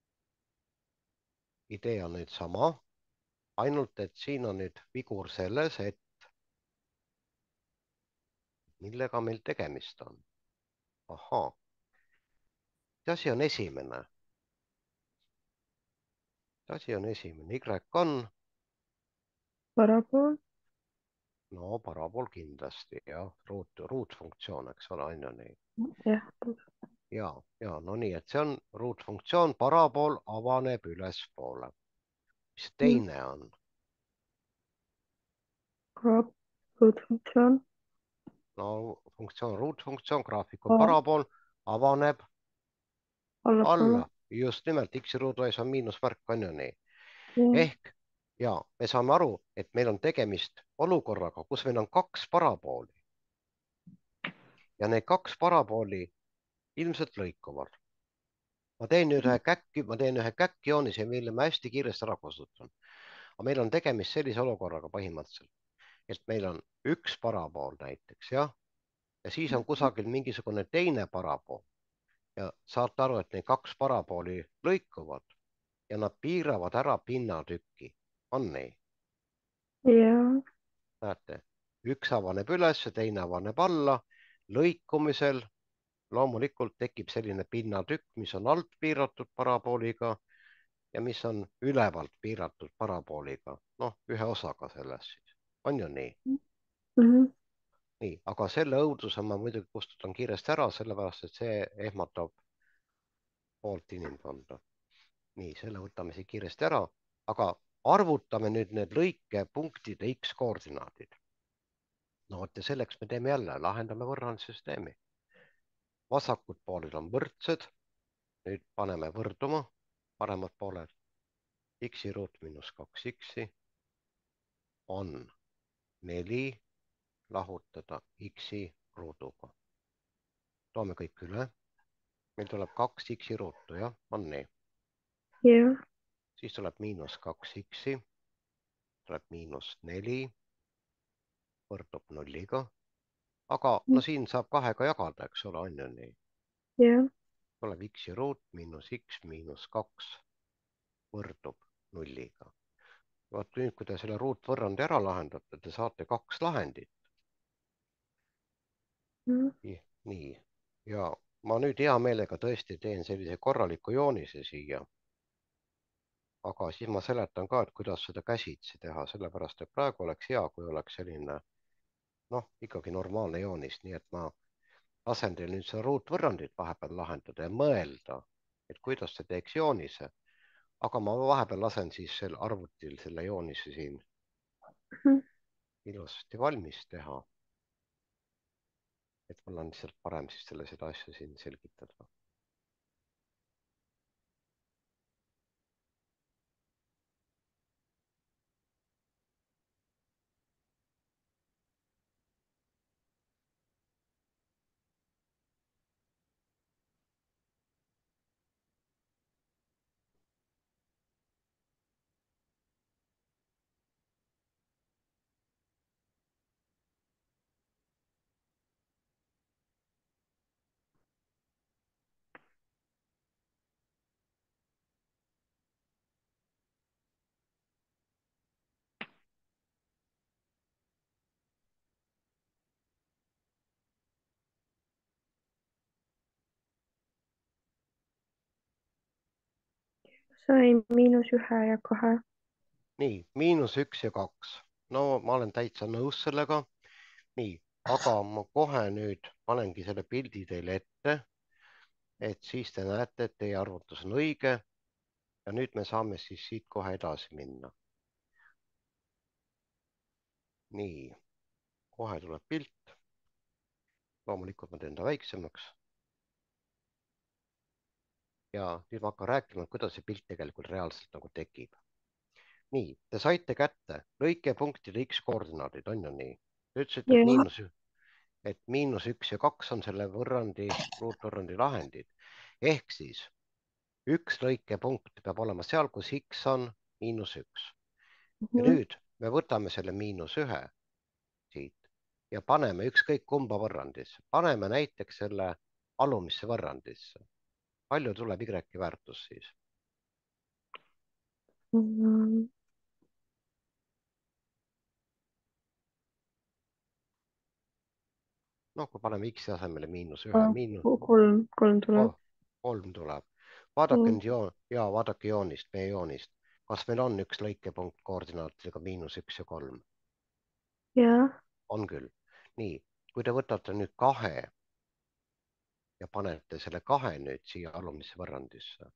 idee on nüüd sama, ainult et siin on nüüd vigur selles, et millega meil tegemist on. ahaa, see asi on esimene. see asi on esimene, Y on, parabool. no parabool kindlasti jah, ruut, ruutfunktsioon, eks ole, on ju nii. jah, ja, ja no nii, et see on ruutfunktsioon, parabool avaneb ülespoole. mis teine on? ka ruutfunktsioon. no funktsioon, ruutfunktsioon, graafikul A parabool avaneb allapoole. alla, just nimelt X-i ruudu ees on miinusmärk, on ju nii. jah, ehk ja me saame aru, et meil on tegemist olukorraga, kus meil on kaks parabooli ja need kaks parabooli ilmselt lõikuvad. ma teen nüüd ühe käkki, ma teen ühe käkkjoonise, mille ma hästi kiiresti ära kasutan. aga meil on tegemist sellise olukorraga põhimõtteliselt, et meil on üks parabool näiteks, jah, ja siis on kusagil mingisugune teine parabool ja saate aru, et need kaks parabooli lõikuvad ja nad piiravad ära pinnatükki, on nii? ja, näete, üks avaneb üles ja teine avaneb alla. lõikumisel loomulikult tekib selline pinnatükk, mis on alt piiratud parabooliga ja mis on ülevalt piiratud parabooliga, noh, ühe osaga sellest siis, on ju nii? mhm, nii, aga selle õuduse ma muidugi kustutan kiiresti ära, sellepärast et see ehmatab poolt inimkonda. nii, selle võtame siit kiiresti ära, aga arvutame nüüd need lõikepunktide X koordinaadid. no vot ja selleks me teeme jälle, lahendame võrrandsüsteemi. vasakud pooled on võrdsed. nüüd paneme võrduma paremad pooled. X-i ruut miinus kaks X-i on neli lahutada X-i ruuduga. toome kõik üle. meil tuleb kaks X-i ruutu, jah, on nii. ja, siis tuleb miinus kaks X-i, tuleb miinus neli, võrdub nulliga. aga no siin saab kahega jagada, eks ole, on ju nii. ja, tuleb X-i ruut miinus X miinus kaks võrdub nulliga. vot nüüd, kui te selle ruutvõrrandi ära lahendate, te saate kaks lahendit. mhm, nii, ja ma nüüd hea meelega tõesti teen sellise korraliku joonise siia. aga siis ma seletan ka, et kuidas seda käsitsi teha, sellepärast et praegu oleks hea, kui oleks selline noh, ikkagi normaalne joonis, nii et ma lasen teil nüüd seda ruutvõrrandit vahepeal lahendada ja mõelda, et kuidas te teeks joonise. aga ma vahepeal lasen siis sel arvutil selle joonise siin Mhm. ilusasti valmis teha, et mul on lihtsalt parem siis selle seda asja siin selgitada. sai miinus ühe ja kahe. nii, miinus üks ja kaks. No ma olen täitsa nõus sellega. nii, aga ma kohe nüüd panengi selle pildi teile ette, et siis te näete, et teie arvutus on õige. ja nüüd me saame siis siit kohe edasi minna. nii, kohe tuleb pilt. loomulikult ma teen ta väiksemaks. ja nüüd ma hakkan rääkima, kuidas see pilt tegelikult reaalselt nagu tekib. nii, te saite kätte lõikepunktide X koordinaadid, on ju nii? Te ütlesite, et jah, miinus, et miinus üks ja kaks on selle võrrandi, ruutvõrrandi lahendid. ehk siis üks lõikepunkt peab olema seal, kus X on miinus üks. ja mhm, nüüd me võtame selle miinus ühe siit ja paneme ükskõik kumba võrrandisse. paneme näiteks selle alumisse võrrandisse. palju tuleb Y väärtus siis? mhm. noh, kui paneme X asemele miinus ühe, miinus kolm, kolm tuleb. oh, kolm tuleb. vaadake Mm. nüüd joon ja vaadake joonist, meie joonist. kas meil on üks lõikepunkt koordinaatidega miinus üks ja kolm? jah, on küll. nii, kui te võtate nüüd kahe ja panete selle kahe nüüd siia alumisse võrrandisse,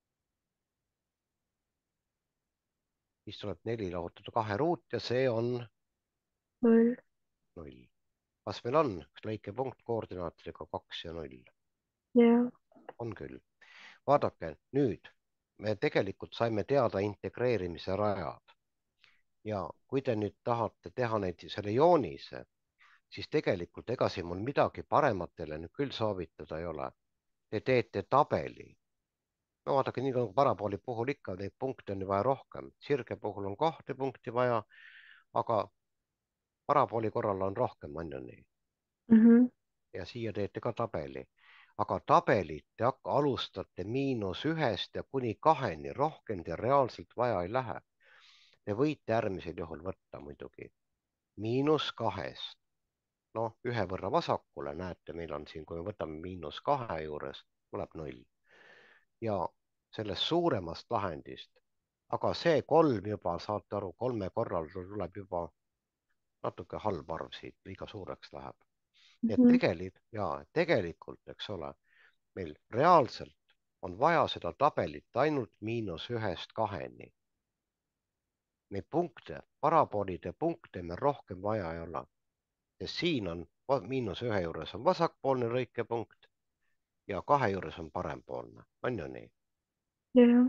siis tuleb neli lahutada kahe ruut ja see on null, null. kas meil on üks lõikepunkt koordinaatidega kaks ja null? jah, on küll. vaadake nüüd, me tegelikult saime teada integreerimise rajad ja kui te nüüd tahate teha neid selle joonise, siis tegelikult ega siin mul midagi paremat teile nüüd küll soovitada ei ole. Te teete tabeli. no vaadake, nii nagu parabooli puhul ikka, neid punkte on ju vaja rohkem. sirge puhul on kahte punkti vaja, aga parabooli korral on rohkem, on ju nii. mhm, ja siia teete ka tabeli. aga tabelit te hakka, alustate miinus ühest ja kuni kaheni, rohkem teil reaalselt vaja ei lähe. Te võite äärmisel juhul võtta muidugi miinus kahest, noh, ühe võrra vasakule, näete, meil on siin, kui me võtame miinus kahe juures, tuleb null. ja sellest suuremast lahendist, aga see kolm juba, saate aru, kolme korral tuleb juba natuke halb arv siit, liiga suureks läheb. nii et mhm, tegelikult ja tegelikult, eks ole, meil reaalselt on vaja seda tabelit ainult miinus ühest kaheni. Neid punkte, paraboolide punkte meil rohkem vaja ei ole, sest siin on miinus ühe juures on vasakpoolne lõikepunkt ja kahe juures on parempoolne, on ju nii? jah,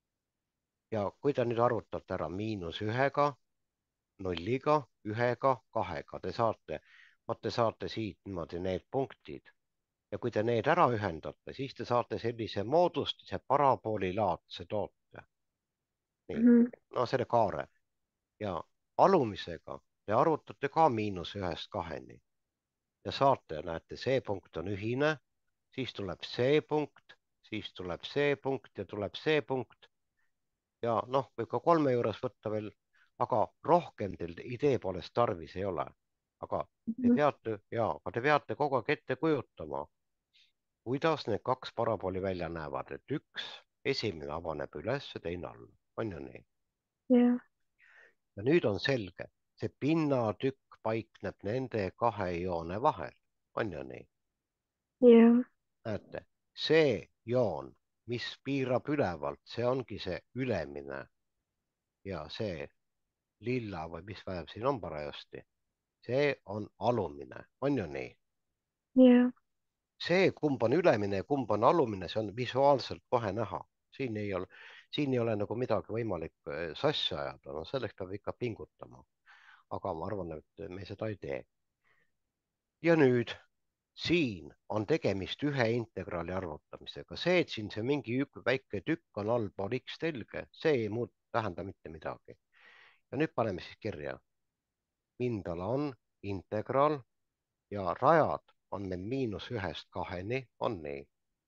ja kui te nüüd arvutate ära miinus ühega, nulliga, ühega, kahega, te saate, vot te saate siit niimoodi need punktid ja kui te need ära ühendate, siis te saate sellise moodustise paraboolilaadse toote. nii, mhm, no selle kaare ja alumisega te arvutate ka miinus ühest kaheni ja saate, näete, see punkt on ühine, siis tuleb see punkt, siis tuleb see punkt ja tuleb see punkt. ja noh, võib ka kolme juures võtta veel, aga rohkem teil idee poolest tarvis ei ole. aga te mhm, peate ja, aga te peate kogu aeg ette kujutama, kuidas need kaks parabooli välja näevad, et üks, esimene avaneb üles, teine alla, on ju nii? jah, ja nüüd on selge, see pinnatükk paikneb nende kahe joone vahel, on ju nii? jah, näete, see joon, mis piirab ülevalt, see ongi see ülemine ja see lilla või mis värv siin on parajasti, see on alumine, on ju nii? jah, See, kumb on ülemine ja kumb on alumine, see on visuaalselt kohe näha. siin ei ole, siin ei ole nagu midagi võimalik eh, sassi ajada, no selleks peab ikka pingutama. aga ma arvan, et me seda ei tee. ja nüüd siin on tegemist ühe integraali arvutamisega. see, et siin see mingi ük, väike tükk on allpool X telge, see ei muud, tähenda mitte midagi. ja nüüd paneme siis kirja. pindala on integraal ja rajad on meil miinus ühest kaheni, on nii?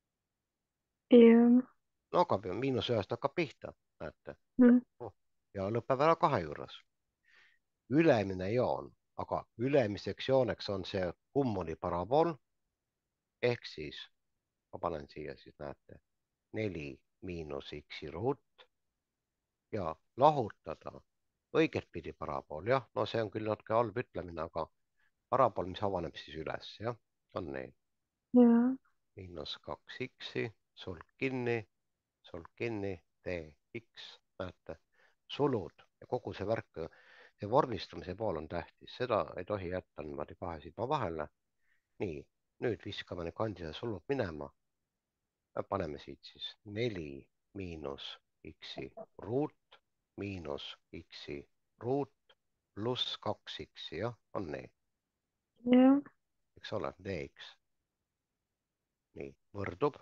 jah, no hakkab ju miinus ühest hakkab pihta, näete mm, oh,. ja lõpeb ära kahe juures. ülemine joon, aga ülemiseks jooneks on see kummuli parabool ehk siis ma panen siia, siis näete neli miinus x-i ruut ja lahutada õigetpidi parabool, jah, no see on küll natuke halb ütlemine, aga parabool, mis avaneb siis üles, jah, on nii. jah, miinus kaks x-i, sulg kinni, sulg kinni, dx, näete, sulud ja kogu see värk, see vormistamise pool on tähtis, seda ei tohi jätta niimoodi kahe silma vahele. nii, nüüd viskame need kandid ja sulud minema. paneme siit siis neli miinus x-i ruut miinus x-i ruut pluss kaks x-i, jah, on nii, jah, eks ole, dx. nii, võrdub.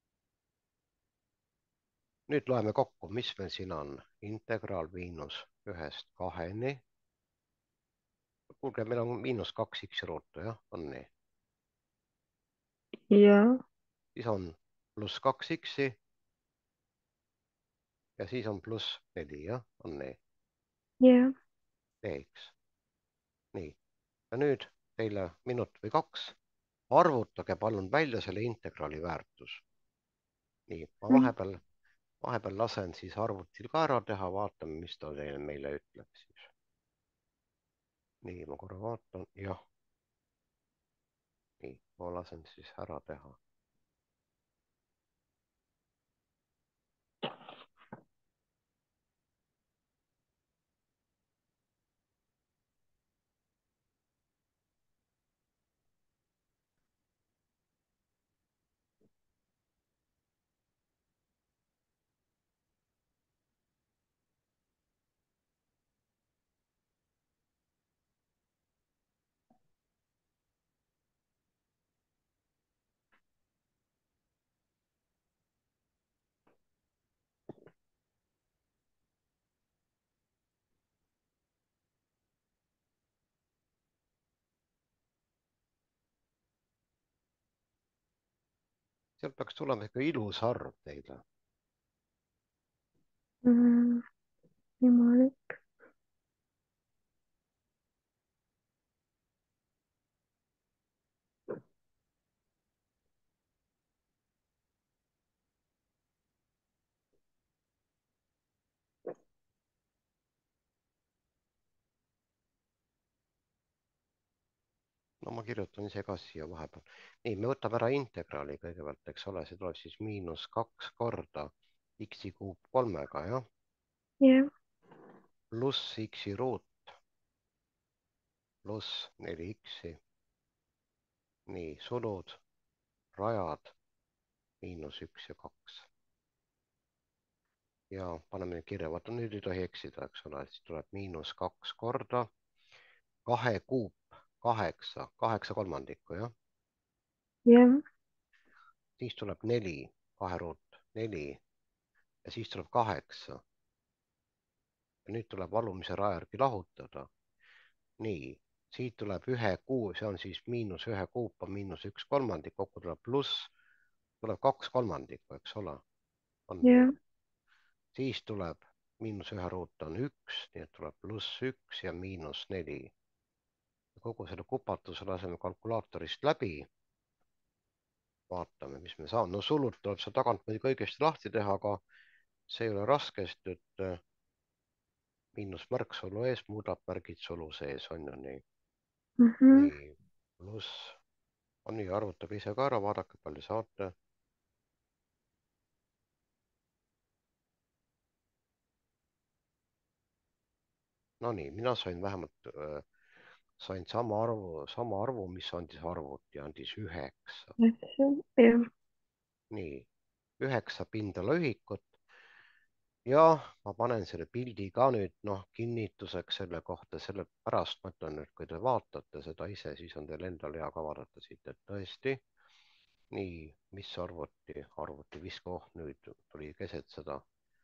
nüüd loeme kokku, mis meil siin on. integraal miinus ühest kaheni. kuulge, meil on miinus kaks x ruutu, jah, on nii. jah, siis on pluss kaks x-i ja siis on pluss neli, jah, on nii, jah, dx. nii, ja nüüd teile minut või kaks. arvutage palun välja selle integraali väärtus. nii, ma mm, vahepeal, vahepeal lasen siis arvutil ka ära teha, vaatame, mis ta teile meile ütleb siis. nii, ma korra vaatan, jah. nii, ma lasen siis ära teha. sealt peaks tulema ikka ilus arv teile. mm, võimalik. no ma kirjutan ise ka siia vahepeal. nii, me võtame ära integraali kõigepealt, eks ole, see tuleb siis miinus kaks korda x-i kuup kolmega, jah, jah, pluss x-i ruut pluss neli x-i. nii, sulud, rajad, miinus üks ja kaks. ja paneme nüüd kirja, vaata nüüd ei tohi eksida, eks ole, siis tuleb miinus kaks korda kahe kuup, kaheksa, kaheksa kolmandikku, jah. jah, siis tuleb neli, kahe ruut, neli ja siis tuleb kaheksa. ja nüüd tuleb alumise raja järgi lahutada. nii, siit tuleb ühe kuu, see on siis miinus ühe kuup on miinus üks kolmandik, kokku tuleb pluss, tuleb kaks kolmandikku, eks ole, on nii. jah, siis tuleb miinus ühe ruut on üks, nii et tuleb pluss üks ja miinus neli. kogu selle kupatuse laseme kalkulaatorist läbi. vaatame, mis me saame. no sulud tuleb seal tagant muidugi õigesti lahti teha, aga see ei ole raske, sest et äh, miinusmärk sulu ees muudab märgid sulu sees, on ju nii. mhm, nii, pluss, on nii, arvutage ise ka ära, vaadake, palju saate. no nii, mina sain vähemalt äh, sain sama arvu, sama arvu, mis andis arvuti, andis üheksa. üheksa, jah. nii, üheksa pindalaühikut ja ma panen selle pildi ka nüüd noh kinnituseks selle kohta, sellepärast ma ütlen, et kui te vaatate seda ise, siis on teil endal hea ka vaadata siit, et tõesti nii, mis arvuti, arvuti viska, oh nüüd tuli keset seda,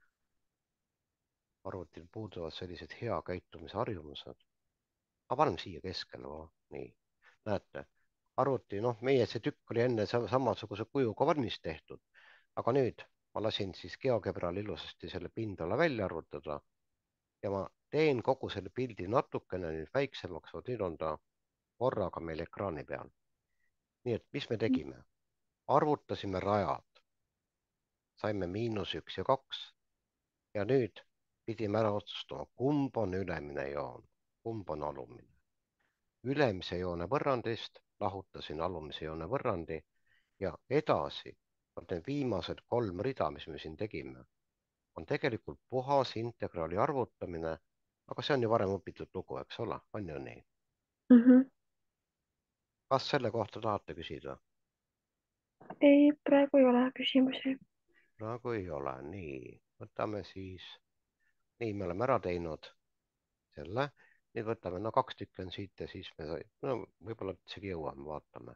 arvutil puuduvad sellised hea käitumisharjumused. ma panen siia keskele, nii, näete, arvuti, noh, meie see tükk oli enne samasuguse kujuga valmis tehtud, aga nüüd ma lasin siis GeoGebral ilusasti selle pindala välja arvutada ja ma teen kogu selle pildi natukene nüüd väiksemaks, vot nüüd on ta korraga meil ekraani peal. nii et mis me tegime? arvutasime rajad, saime miinus üks ja kaks ja nüüd pidime ära otsustama, kumb on ülemine joon, kumb on alumine. Ülemise joone võrrandist lahutasin alumise joone võrrandi ja edasi, need viimased kolm rida, mis me siin tegime, on tegelikult puhas integraali arvutamine, aga see on ju varem õpitud lugu, eks ole, on ju nii? Mm -hmm. Kas selle kohta tahate küsida? ei, praegu ei ole küsimusi. praegu ei ole, nii, võtame siis, nii, me oleme ära teinud selle, nüüd võtame, no kaks tükki on siit ja siis me, no võib-olla isegi jõuame, vaatame.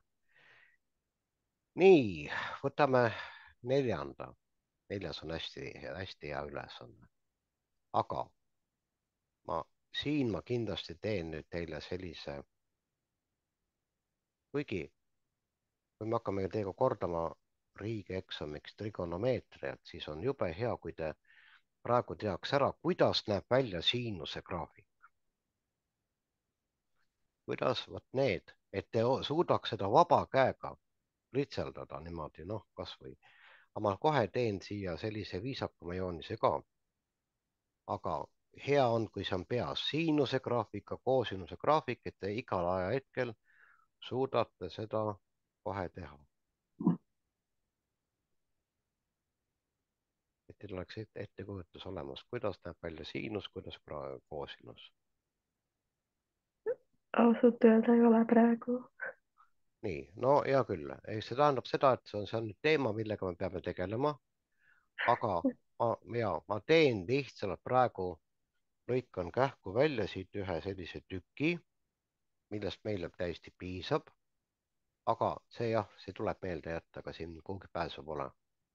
nii, võtame neljanda, neljas on hästi, hästi hea ülesanne, aga ma siin ma kindlasti teen nüüd teile sellise, kuigi kui me hakkame teiega kordama riigieksamiks trigonomeetriat, siis on jube hea, kui te praegu teaks ära, kuidas näeb välja siinuse graafik. kuidas, vot need, et te suudaks seda vaba käega ritseldada niimoodi, noh, kasvõi. aga ma kohe teen siia sellise viisakama joonise ka. aga hea on, kui see on peas siinuse graafika, koosinuse graafik, et te igal ajahetkel suudate seda kohe teha. et teil oleks ettekujutus olemas, kuidas näeb välja siinus, kuidas koosinus. ausalt öelda ei ole praegu. nii, no hea küll, see tähendab seda, et see on, see on nüüd teema, millega me peame tegelema, aga ma, ja, ma teen lihtsalt praegu, lõikan kähku välja siit ühe sellise tüki, millest meile täiesti piisab, aga see jah, see tuleb meelde jätta, aga siin kuhugi pääsu pole.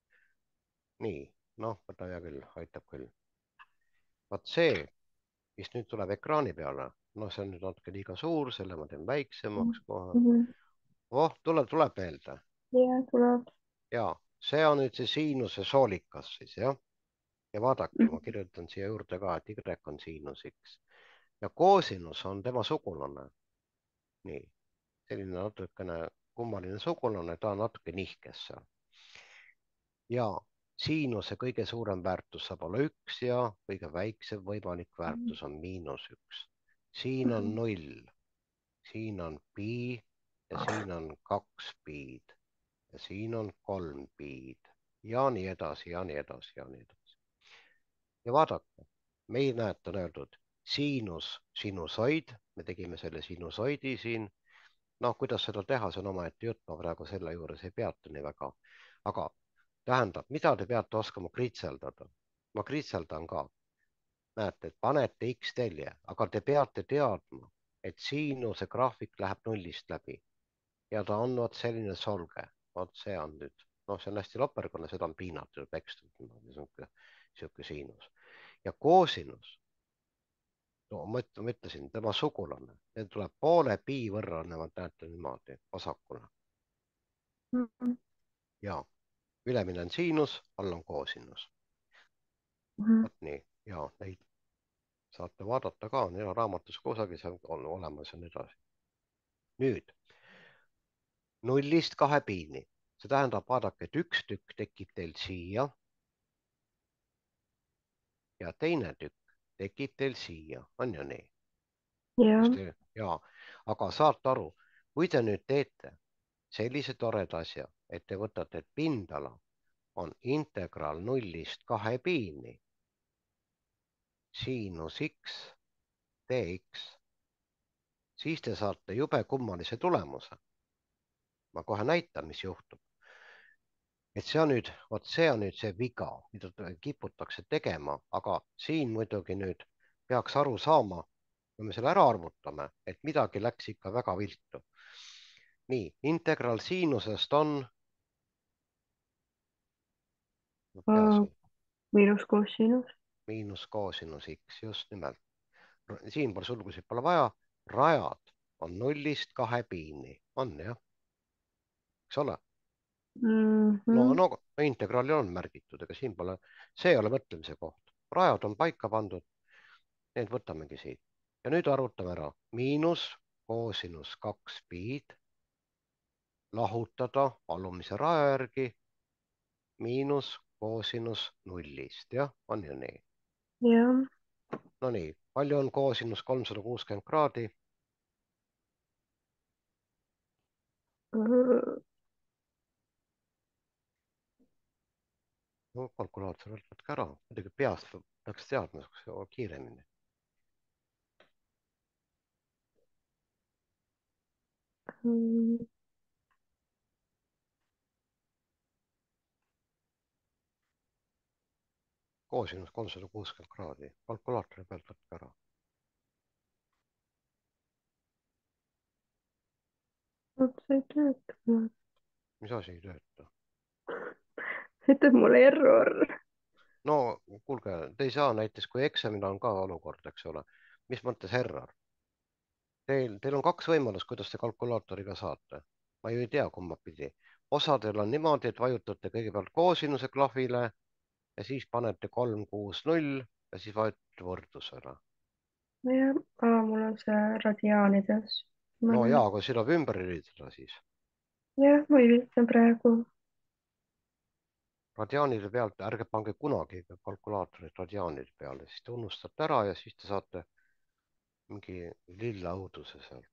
nii, noh, võta hea küll, aitab küll. vaat see, mis nüüd tuleb ekraani peale, noh, see on nüüd natuke liiga suur, selle ma teen väiksemaks kohe. Mm -hmm. oh, tuleb, tuleb meelde. ja tuleb. ja see on nüüd see siinuse soolikas siis jah. ja vaadake, Mm ma kirjutan siia juurde ka, et Y on siinus X ja koosinus on tema sugulane. nii, selline natukene kummaline sugulane, ta on natuke nihkes seal. ja siinuse kõige suurem väärtus saab olla üks ja kõige väiksem võimalik -hmm. väärtus on miinus üks. siin on null, siin on pi ja siin on kaks piid ja siin on kolm piid ja nii edasi ja nii edasi ja nii edasi. ja vaadake, meil näete on öeldud siinus, sinusoid, me tegime selle sinusoidi siin. noh, kuidas seda teha, see on omaette jutt, ma praegu selle juures ei peatu nii väga, aga tähendab, mida te peate oskama kritseldada? ma kritseldan ka. näete, et panete X telje, aga te peate teadma, et siinuse graafik läheb nullist läbi ja ta on vot selline solge, vot see on nüüd, noh, see on hästi lopergune, seda on piinatud, pekstud, niisugune, niisugune siinus ja koosinus. no ma ütlesin, tema sugulane, need tuleb poole pi võrra, nemad näete niimoodi vasakule. Mm -hmm. ja ülemine on siinus, all on koosinus. vot nii, ja neid saate vaadata ka, neil on raamatus kusagil see on olemas ja nii edasi. nüüd nullist kahe piini, see tähendab, vaadake, et üks tükk tekib teil siia ja teine tükk tekib teil siia, on ju nii? ja. ja, aga saate aru, kui te nüüd teete sellise toreda asja, et te võtate, et pindala on integraal nullist kahe piini, siinus X dx, siis te saate jube kummalise tulemuse. Ma kohe näitan, mis juhtub. Et see on nüüd, vot see on nüüd see viga, mida kiputakse tegema, aga siin muidugi nüüd peaks aru saama, kui me selle ära arvutame, et midagi läks ikka väga viltu. Nii, integraal siinusest on peas miinus koosinus. miinus koosinus x, just nimelt. Siinpool sulgusid pole vaja, rajad on nullist kahe piini, on jah, eks ole? Mm no, -hmm. no integraalil on märgitud, ega siin pole, see ei ole mõtlemise koht. Rajad on paika pandud, need võtamegi siit. Ja nüüd arvutame ära. Miinus koosinus kaks piid lahutada alumise raja järgi miinus koosinus nullist, jah, on ju nii? jah. No nii, palju on koosinus kolmsada kuuskümmend kraadi? No kalkulaator võtke ära, muidugi peast peaks teadma kiiremini. Mm. Koosinus kolmsada kuuskümmend kraadi, kalkulaatori pealt võtke ära. vot see ei tööta. Mis asi ei tööta? ütleb mulle error. No kuulge, te ei saa näiteks, kui eksamil on ka olukord, eks ole, mis mõttes error? Teil, teil on kaks võimalust, kuidas te kalkulaatoriga saate. Ma ju ei tea, kumma pidi. Osadel on niimoodi, et vajutate kõigepealt koosinuse klahvile ja siis panete kolm kuus null ja siis vajutate võrdlusele. jah, mul on see radiaanides. No jaa, aga seda peab ümber üritada siis. jah, ma üritan praegu. Radiaanide pealt, ärge pange kunagi kalkulaatorit radiaanide peale, siis te unustate ära ja siis te saate mingi lilla õuduse sealt.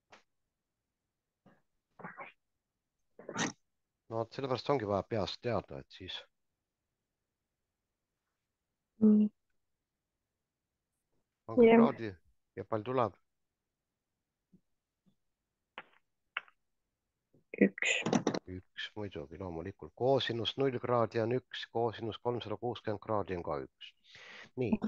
No sellepärast ongi vaja peast teada, et siis Mm. pange jah, kraadi ja palju tuleb. üks. üks muidugi, loomulikult. Koosinus null kraadi on üks, koosinus kolmsada kuuskümmend kraadi on ka üks. Nii,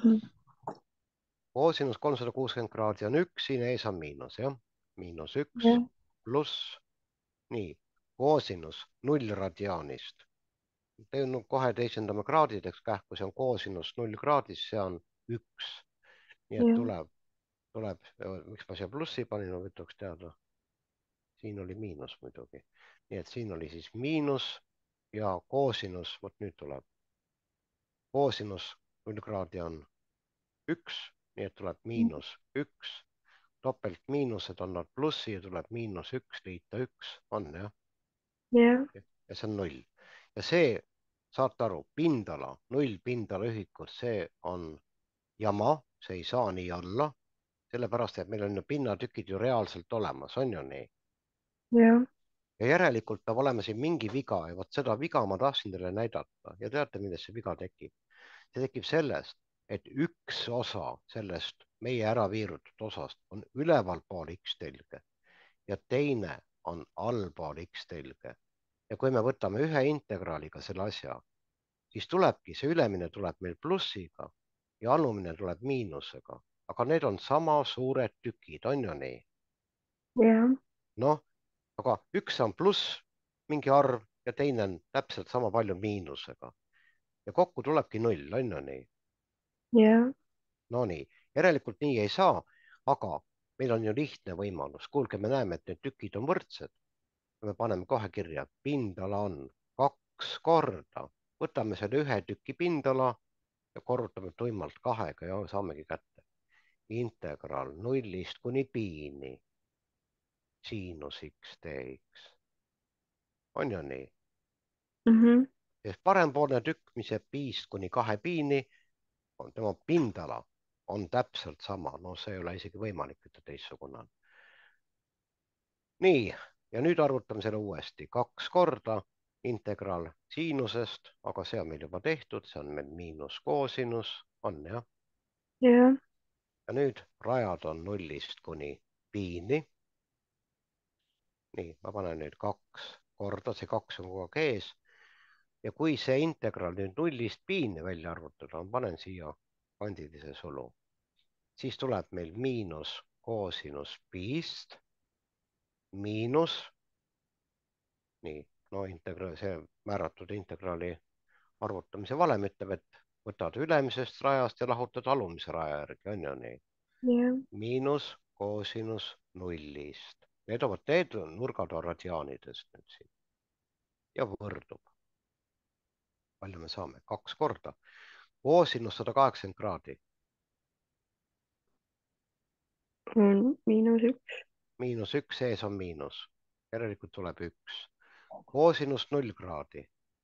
koosinus kolmsada kuuskümmend kraadi on üks, siin ees on miinus, jah? Miinus üks jah, pluss, nii, koosinus null radiaanist. Teeme kohe teisendame kraadideks kähku, see on koosinus null kraadist, see on üks. Nii et jah, tuleb, tuleb, miks ma siia plussi panin, ma võtaks teada. Siin oli miinus muidugi. Nii et siin oli siis miinus ja koosinus, vot nüüd tuleb. Koosinus null kraadi on üks, nii et tuleb miinus üks. Topelt miinused annavad plussi ja tuleb miinus üks liita üks, on jah? jah, Ja see on null. Ja see, saate aru, pindala, null pindala ühikud, see on jama, see ei saa nii olla, sellepärast, et meil on ju pinnatükid ju reaalselt olemas, on ju nii? jah, Ja järelikult peab olema siin mingi viga ja vot seda viga ma tahtsin teile näidata ja teate, millest see viga tekib? See tekib sellest, et üks osa sellest meie ära viirutud osast on ülevalpool X-telge ja teine on allpool X-telge. Ja kui me võtame ühe integraaliga selle asja, siis tulebki, see ülemine tuleb meil plussiga ja alumine tuleb miinusega, aga need on sama suured tükid, on ju nii? jah, Noh, aga üks on pluss mingi arv ja teine on täpselt sama palju miinusega. Ja kokku tulebki null, on ju nii? jah, No nii, järelikult nii ei saa, aga meil on ju lihtne võimalus. Kuulge, me näeme, et need tükid on võrdsed. Me paneme kohe kirja, pindala on kaks korda. Võtame selle ühe tüki pindala ja korrutame tuimalt kahega ja saamegi kätte. Integraal nullist kuni piini siinus x dx. On ju nii? mhm, Sest parempoolne tükk, mis jääb piist kuni kahe piini, on tema pindala on täpselt sama. No see ei ole isegi võimalik, et ta teistsugune on. Nii, ja nüüd arvutame selle uuesti. Kaks korda integraal siinusest, aga see on meil juba tehtud, see on meil miinus koosinus, on jah? jah, ja nüüd rajad on nullist kuni piini. nii, ma panen nüüd kaks korda, see kaks on kogu aeg ees. ja kui see integraal nüüd nullist piini välja arvutada, ma panen siia kandilise sulu, siis tuleb meil miinus koosinus piist miinus, nii, no integraal, see määratud integraali arvutamise valem ütleb, et võtad ülemisest rajast ja lahutad alumise raja järgi, on ju nii? jah, miinus koosinus nullist. Need on, need nurgad on radiaanidest nüüd siin ja võrdub. palju me saame? kaks korda. koosinus sada kaheksakümmend kraadi. on miinus üks. miinus üks, sees on miinus. järelikult tuleb üks. koosinus null kraadi.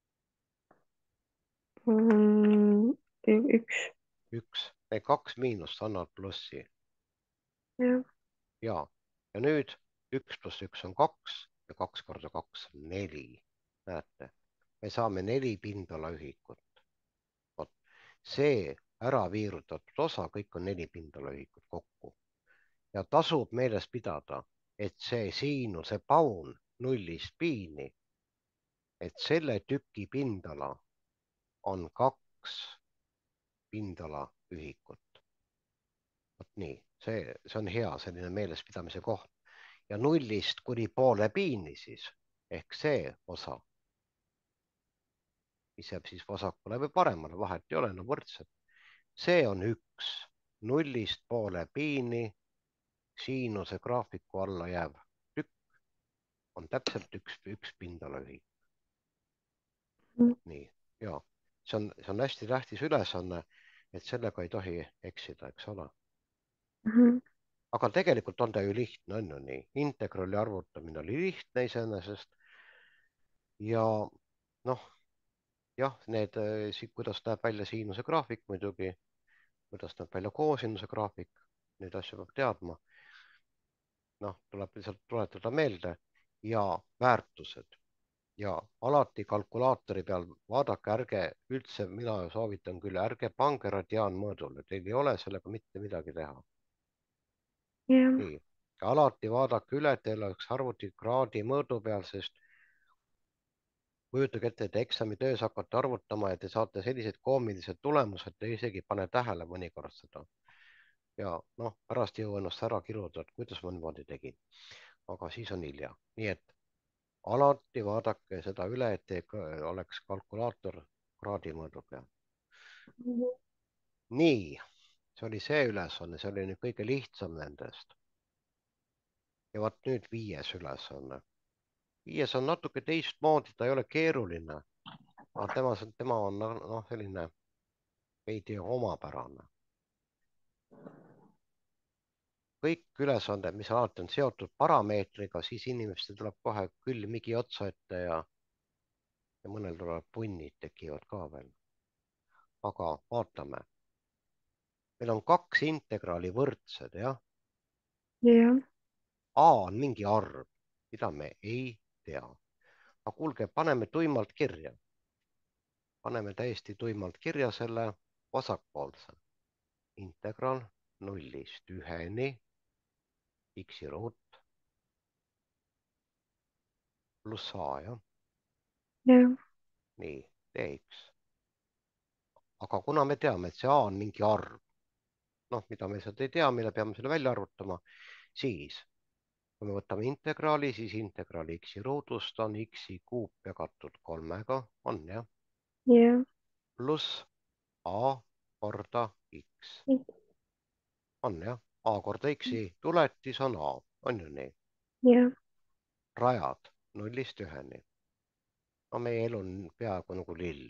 on üks. üks. Need kaks miinust annavad plussi. jah, ja, ja nüüd üks pluss üks on kaks ja kaks korda kaks on neli. näete, me saame neli pindalaühikut. vot see ära viirutatud osa, kõik on neli pindalaühikut kokku. ja tasub meeles pidada, et see siin on see paun nullist piini, et selle tüki pindala on kaks pindalaühikut. vot nii, see, see on hea selline meelespidamise koht. ja nullist kuni poole piini siis ehk see osa, mis jääb siis vasakule või paremale, vahet ei ole, no võrdsed. see on üks. nullist poole piini siinuse graafiku alla jääv tükk on täpselt üks, üks pindalaühik. nii, ja see on, see on hästi tähtis ülesanne, et sellega ei tohi eksida, eks ole. mhm, aga tegelikult on ta ju lihtne, on ju nii. integrali arvutamine oli lihtne iseenesest. ja noh, jah, need, kuidas näeb välja siinuse graafik muidugi, kuidas näeb välja koosinuse graafik, neid asju peab teadma. noh, tuleb lihtsalt tuletada meelde ja väärtused. ja alati kalkulaatori peal vaadake, ärge üldse, mina soovitan küll, ärge pange radiaanmõõdule, teil ei ole sellega mitte midagi teha. jah, nii, alati vaadake üle, et teil oleks arvuti kraadi mõõdu peal, sest kujutage ette, et eksamitöös hakkate arvutama ja te saate sellised koomilised tulemused, te isegi ei pane tähele mõnikord seda. ja noh, pärast ei jõua ennast ära kiruda, et kuidas ma niimoodi tegin. aga siis on hilja, nii et alati vaadake seda üle, et teil oleks kalkulaator kraadi mõõdu peal. mhm, nii, see oli see ülesanne, see oli nüüd kõige lihtsam nendest. ja vot nüüd viies ülesanne. viies on natuke teistmoodi, ta ei ole keeruline, aga tema, tema on noh, selline veidi omapärane. kõik ülesanded, mis alati on seotud parameetriga, siis inimestel tuleb kohe külm higi otsa ette ja, ja mõnel tulevad punnid tekivad ka veel. aga vaatame. meil on kaks integraali võrdsed, jah. jah, A on mingi arv, mida me ei tea. aga kuulge, paneme tuimalt kirja. paneme täiesti tuimalt kirja selle vasakpoolse. integraal nullist üheni x-i ruut pluss a, jah. jah, nii, dx. aga kuna me teame, et see a on mingi arv, noh, mida me sealt ei tea, mille peame selle välja arvutama, siis kui me võtame integraali, siis integraal x-i ruudust on x-i kuup jagatud kolmega, on jah, jah, pluss a korda x, on jah, a korda x-i tuletis on a, on ju nii. jah, rajad nullist üheni. no meie elu on peaaegu nagu lill.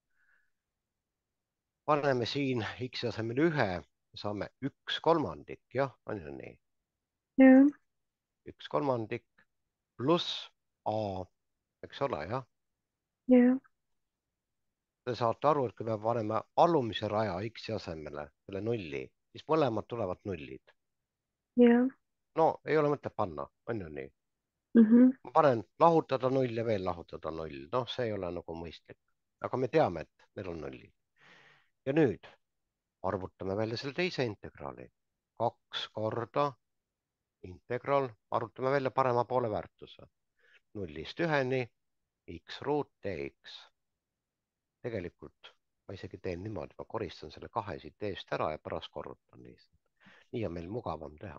paneme siin x-i asemel ühe, saame üks kolmandik, jah, on ju nii. jah, üks kolmandik pluss a, eks ole, jah. jah, Te saate aru, et kui me paneme alumise raja x-i asemele, selle nulli, siis mõlemad tulevad nullid. jah, no ei ole mõtet panna, on ju nii. mhm, ma panen lahutada null ja veel lahutada null, noh, see ei ole nagu mõistlik. aga me teame, et need on nullid. ja nüüd arvutame välja selle teise integraali. kaks korda integral, arvutame välja parema poole väärtuse. nullist üheni x ruut dx. tegelikult ma isegi teen niimoodi, ma koristan selle kahe siit eest ära ja pärast korrutan lihtsalt. nii on meil mugavam teha.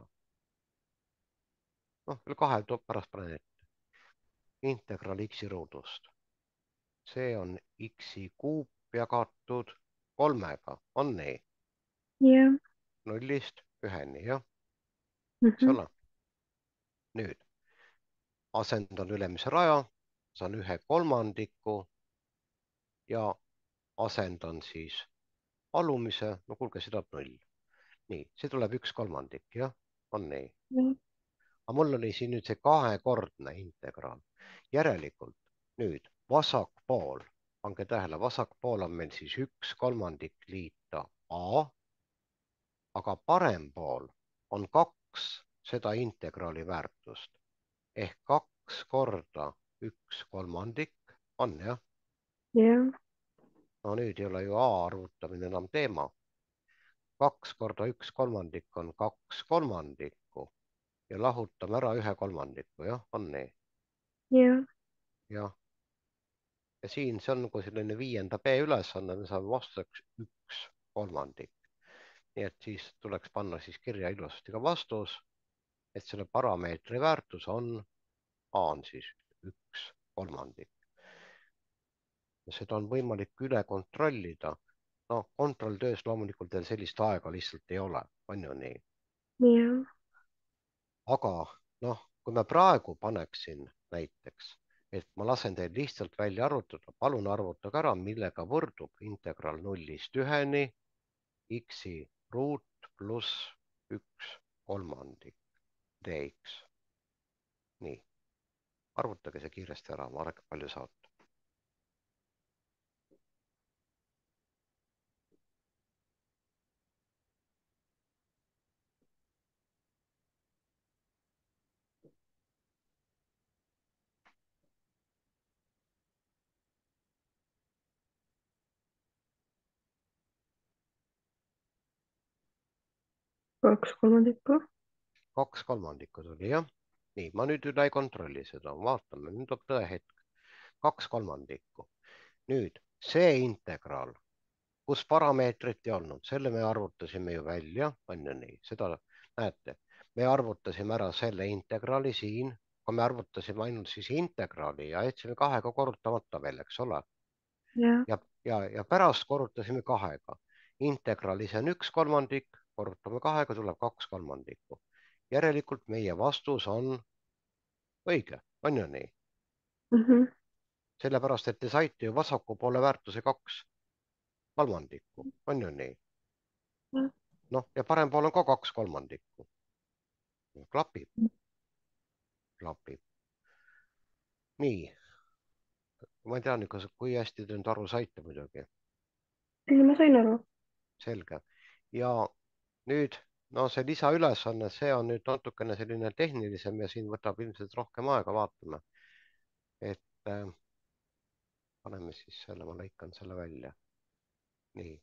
noh, veel kahe pärast panen ette. Integral x-i ruudust. see on x-i kuup jagatud kolmega, on nii? jah. nullist üheni, jah? eks Mhm. ole? nüüd asendan ülemise raja, saan ühe kolmandiku ja asendan siis alumise, no kuulge, see tuleb null. nii, see tuleb üks kolmandik, jah, on nii? jah. aga mul oli siin nüüd see kahekordne integraal. järelikult nüüd vasak pool, pange tähele, vasak pool on meil siis üks kolmandik liita a, aga parem pool on kaks seda integraali väärtust ehk kaks korda üks kolmandik on, jah? jah. no nüüd ei ole ju a arvutamine enam teema. kaks korda üks kolmandik on kaks kolmandikku ja lahutame ära ühe kolmandiku, jah, on nii? jah. jah. ja siin see on nagu selline viienda B ülesanne, me saame vastuseks üks kolmandik. nii et siis tuleks panna siis kirja ilusasti ka vastus, et selle parameetri väärtus on, A on siis üks kolmandik. seda on võimalik üle kontrollida. no kontrolltöös loomulikult veel sellist aega lihtsalt ei ole, on ju nii? jah. aga noh, kui ma praegu paneksin näiteks, et ma lasen teil lihtsalt välja arvutada, palun arvutage ära, millega võrdub integral nullist üheni x-i ruut pluss üks kolmandik dx. nii, arvutage see kiiresti ära, vaadake, palju saate. kaks kolmandikku. kaks kolmandikku tuli, jah? nii, ma nüüd üle ei kontrolli seda, vaatame, nüüd tuleb tõehetk. kaks kolmandikku. nüüd see integraal, kus parameetrit ei olnud, selle me arvutasime ju välja, on ju nii, seda näete. me arvutasime ära selle integraali siin, kui me arvutasime ainult siis integraali ja jätsime kahega korrutamata veel, eks ole. jah. ja, ja, ja pärast korrutasime kahega. integraal ise on üks kolmandik, korrutame kahega, tuleb kaks kolmandikku. järelikult meie vastus on õige, on ju nii? Mhm. sellepärast, et te saite ju vasaku poole väärtuse kaks kolmandikku, on ju nii? jah. noh, ja parem pool on ka kaks kolmandikku. klapib, klapib. nii, ma ei tea nüüd, kas, kui hästi te nüüd aru saite muidugi. ei, ma sain aru. selge. ja nüüd, no see lisaülesanne, see on nüüd natukene selline tehnilisem ja siin võtab ilmselt rohkem aega, vaatame. et äh, paneme siis selle, ma lõikan selle välja. nii.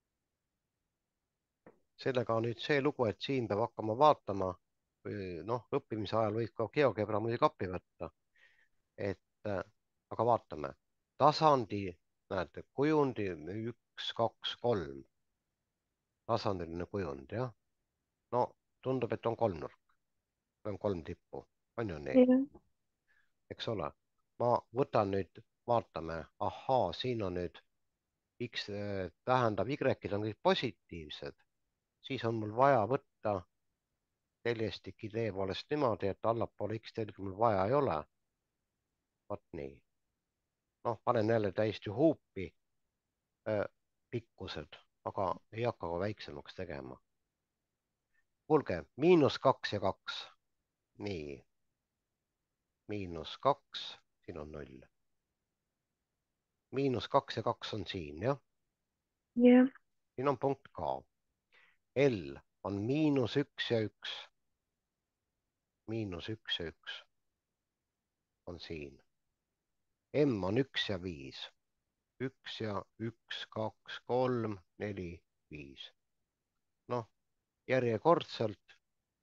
sellega on nüüd see lugu, et siin peab hakkama vaatama, noh, õppimise ajal võib ka GeoGebra muidugi appi võtta. et äh, aga vaatame, tasandi, näete, kujundi üks, kaks, kolm, tasandiline kujund, jah. no tundub, et on kolmnurk, on kolm tippu, on ju nii? jah. eks ole. ma võtan nüüd, vaatame, ahaa, siin on nüüd X tähendab, Y-id on kõik positiivsed, siis on mul vaja võtta teljestiki idee poolest niimoodi, et allapoole X-telge mul vaja ei ole. vot nii. noh, panen jälle täiesti huupi äh, pikkused, aga ei hakka ka väiksemaks tegema. kuulge, miinus kaks ja kaks. nii. miinus kaks, siin on null. miinus kaks ja kaks on siin, jah? jah. siin on punkt K. L on miinus üks ja üks. miinus üks ja üks on siin. M on üks ja viis. üks ja üks, kaks, kolm, neli, viis. noh, järjekordselt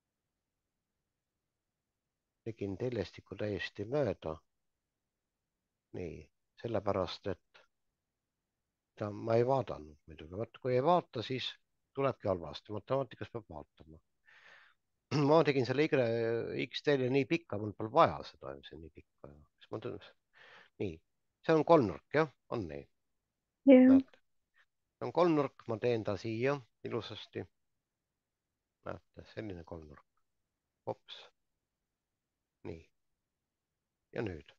tegin teljestikku täiesti mööda. Nii, sellepärast, et ta, ma ei vaadanud muidugi. Vaat kui ei vaata, siis tulebki halvasti. Matemaatikas peab vaatama. Ma tegin selle Y, X-telje nii pikka, mul pole vaja seda, see nii pikka. Ma tundus. Nii, see on kolmnurk, jah, on nii. jah, Näete, see on kolmnurk, ma teen ta siia ilusasti. Näete, selline kolmnurk. Hops. Nii. Ja nüüd.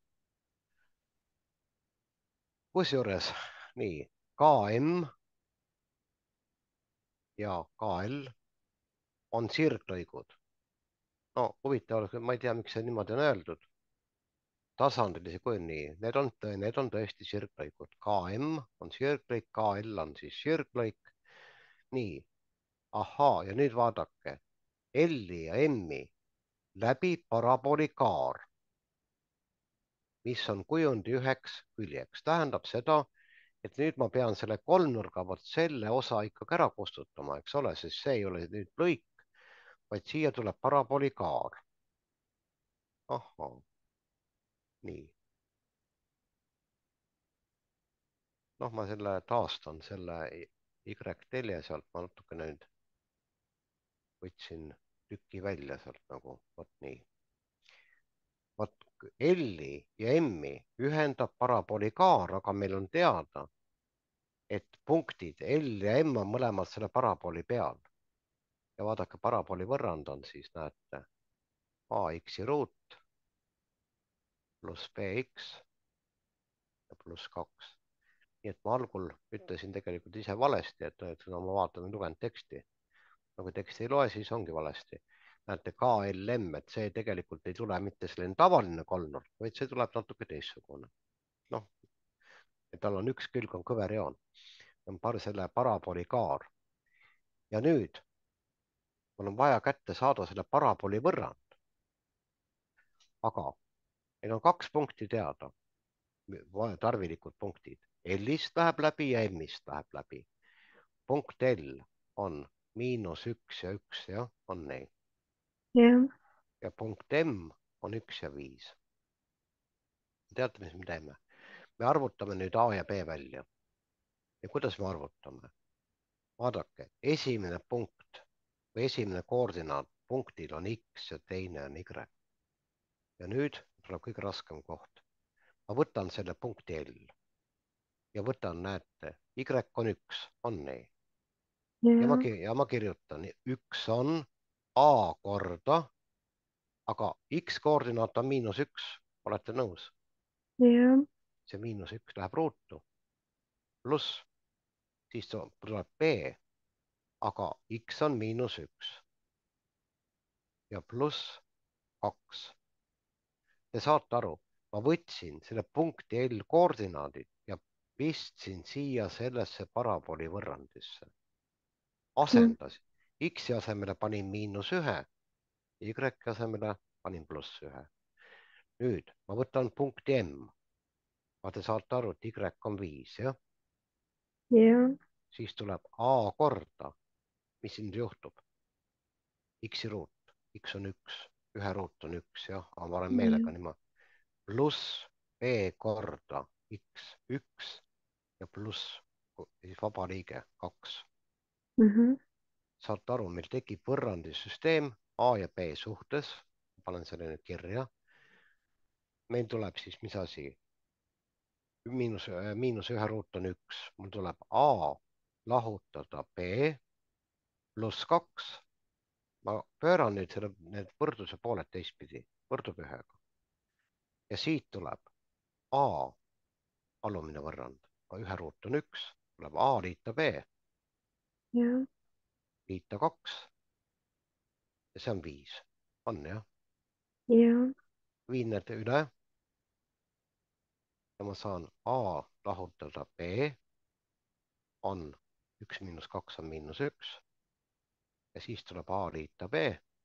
Kusjuures, nii, K M ja K L on sirglõigud. No huvitav, ma ei tea, miks see niimoodi on öeldud. Tasandilise kuju, nii, need on, need on tõesti sirglõigud. K M on sirglõik, K L on siis sirglõik. Nii, ahaa, ja nüüd vaadake. L-i ja M-i läbi parabooli kaar, mis on kujundi üheks küljeks. Tähendab seda, et nüüd ma pean selle kolmnurga, vot selle osa ikkagi ära kustutama, eks ole, sest see ei ole nüüd lõik, vaid siia tuleb parabooli kaar. ahhaa, nii. Noh, ma selle taastan, selle Y-telje sealt, ma natukene nüüd võtsin tüki välja sealt nagu, vot nii. Vot L-i ja M-i ühendab parabooli kaar, aga meil on teada, et punktid L ja M on mõlemad selle parabooli peal. Ja vaadake, parabooli võrrand on siis, näete, ax-i ruut pluss bx ja pluss kaks. Nii et ma algul ütlesin tegelikult ise valesti, et, et no, ma vaatan, lugenud teksti. No kui teksti ei loe, siis ongi valesti. Näete, K L M, et see tegelikult ei tule mitte selline tavaline kolmnurk, vaid see tuleb natuke teistsugune. Noh, et tal on üks külg on kõverjoon. On par selle parabooli kaar. Ja nüüd mul on vaja kätte saada selle parabooli võrrand. Aga meil on kaks punkti teada. Tarvilikud punktid. L-ist läheb läbi ja M-ist läheb läbi. Punkt L on miinus üks ja üks, jah, on nii. jah, Ja punkt M on üks ja viis. Teate, mis me teeme? Me arvutame nüüd A ja B välja. Ja kuidas me arvutame? Vaadake, esimene punkt või esimene koordinaat punktil on X ja teine on Y. Ja nüüd tuleb kõige raskem koht. Ma võtan selle punkti L ja võtan, näete, Y on üks, on nii. Ja ma, jah, ja ma kirjutan, üks on A korda, aga X koordinaat on miinus üks, olete nõus? jah, See miinus üks läheb ruutu, pluss, siis tuleb B, aga X on miinus üks ja pluss kaks. Te saate aru, ma võtsin selle punkti L koordinaadid ja pistsin siia sellesse parabooli võrrandisse. Asendasin. X-i asemele panin miinus ühe, Y asemele panin pluss ühe. Nüüd ma võtan punkti M. Aga te saate aru, et Y on viis, jah? jah, Siis tuleb A korda. Mis siin juhtub? X-i ruut. X on üks. Ühe ruut on üks, jah? Aga ma olen meelega niimoodi. Pluss B korda X üks ja pluss siis vaba liige kaks. mhm, Saate aru, meil tekib võrrandisüsteem A ja B suhtes. Panen selle nüüd kirja. Meil tuleb siis mis asi? Miinus, miinus ühe ruut on üks. Mul tuleb A lahutada B pluss kaks. Ma pööran nüüd selle, need võrdluse pooled teistpidi. Võrdub ühega. Ja siit tuleb A alumine võrrand. Ühe ruut on üks. Tuleb A liita B. jah, Liita kaks. Ja see on viis. On jah? jah, Viin need üle. Ja ma saan A lahutada B on üks miinus kaks on miinus üks. Ja siis tuleb A liita B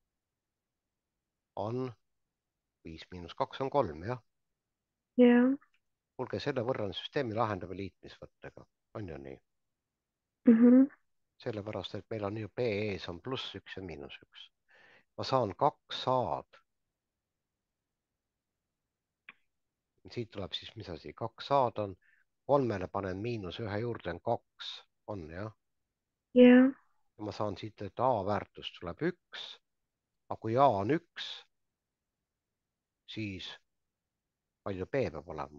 on viis miinus kaks on kolm, jah? jah, Kuulge, selle võrrandissüsteemi lahendame liitmisvõttega. On ju nii? mhm, sellepärast et meil on ju B ees on pluss üks ja miinus üks. ma saan kaks A-d. siit tuleb siis, mis asi, kaks A-d on, kolmele panen miinus ühe juurde, on kaks, on jah. jah, ja ma saan siit, et A väärtus tuleb üks, aga kui A on üks, siis palju B peab olema?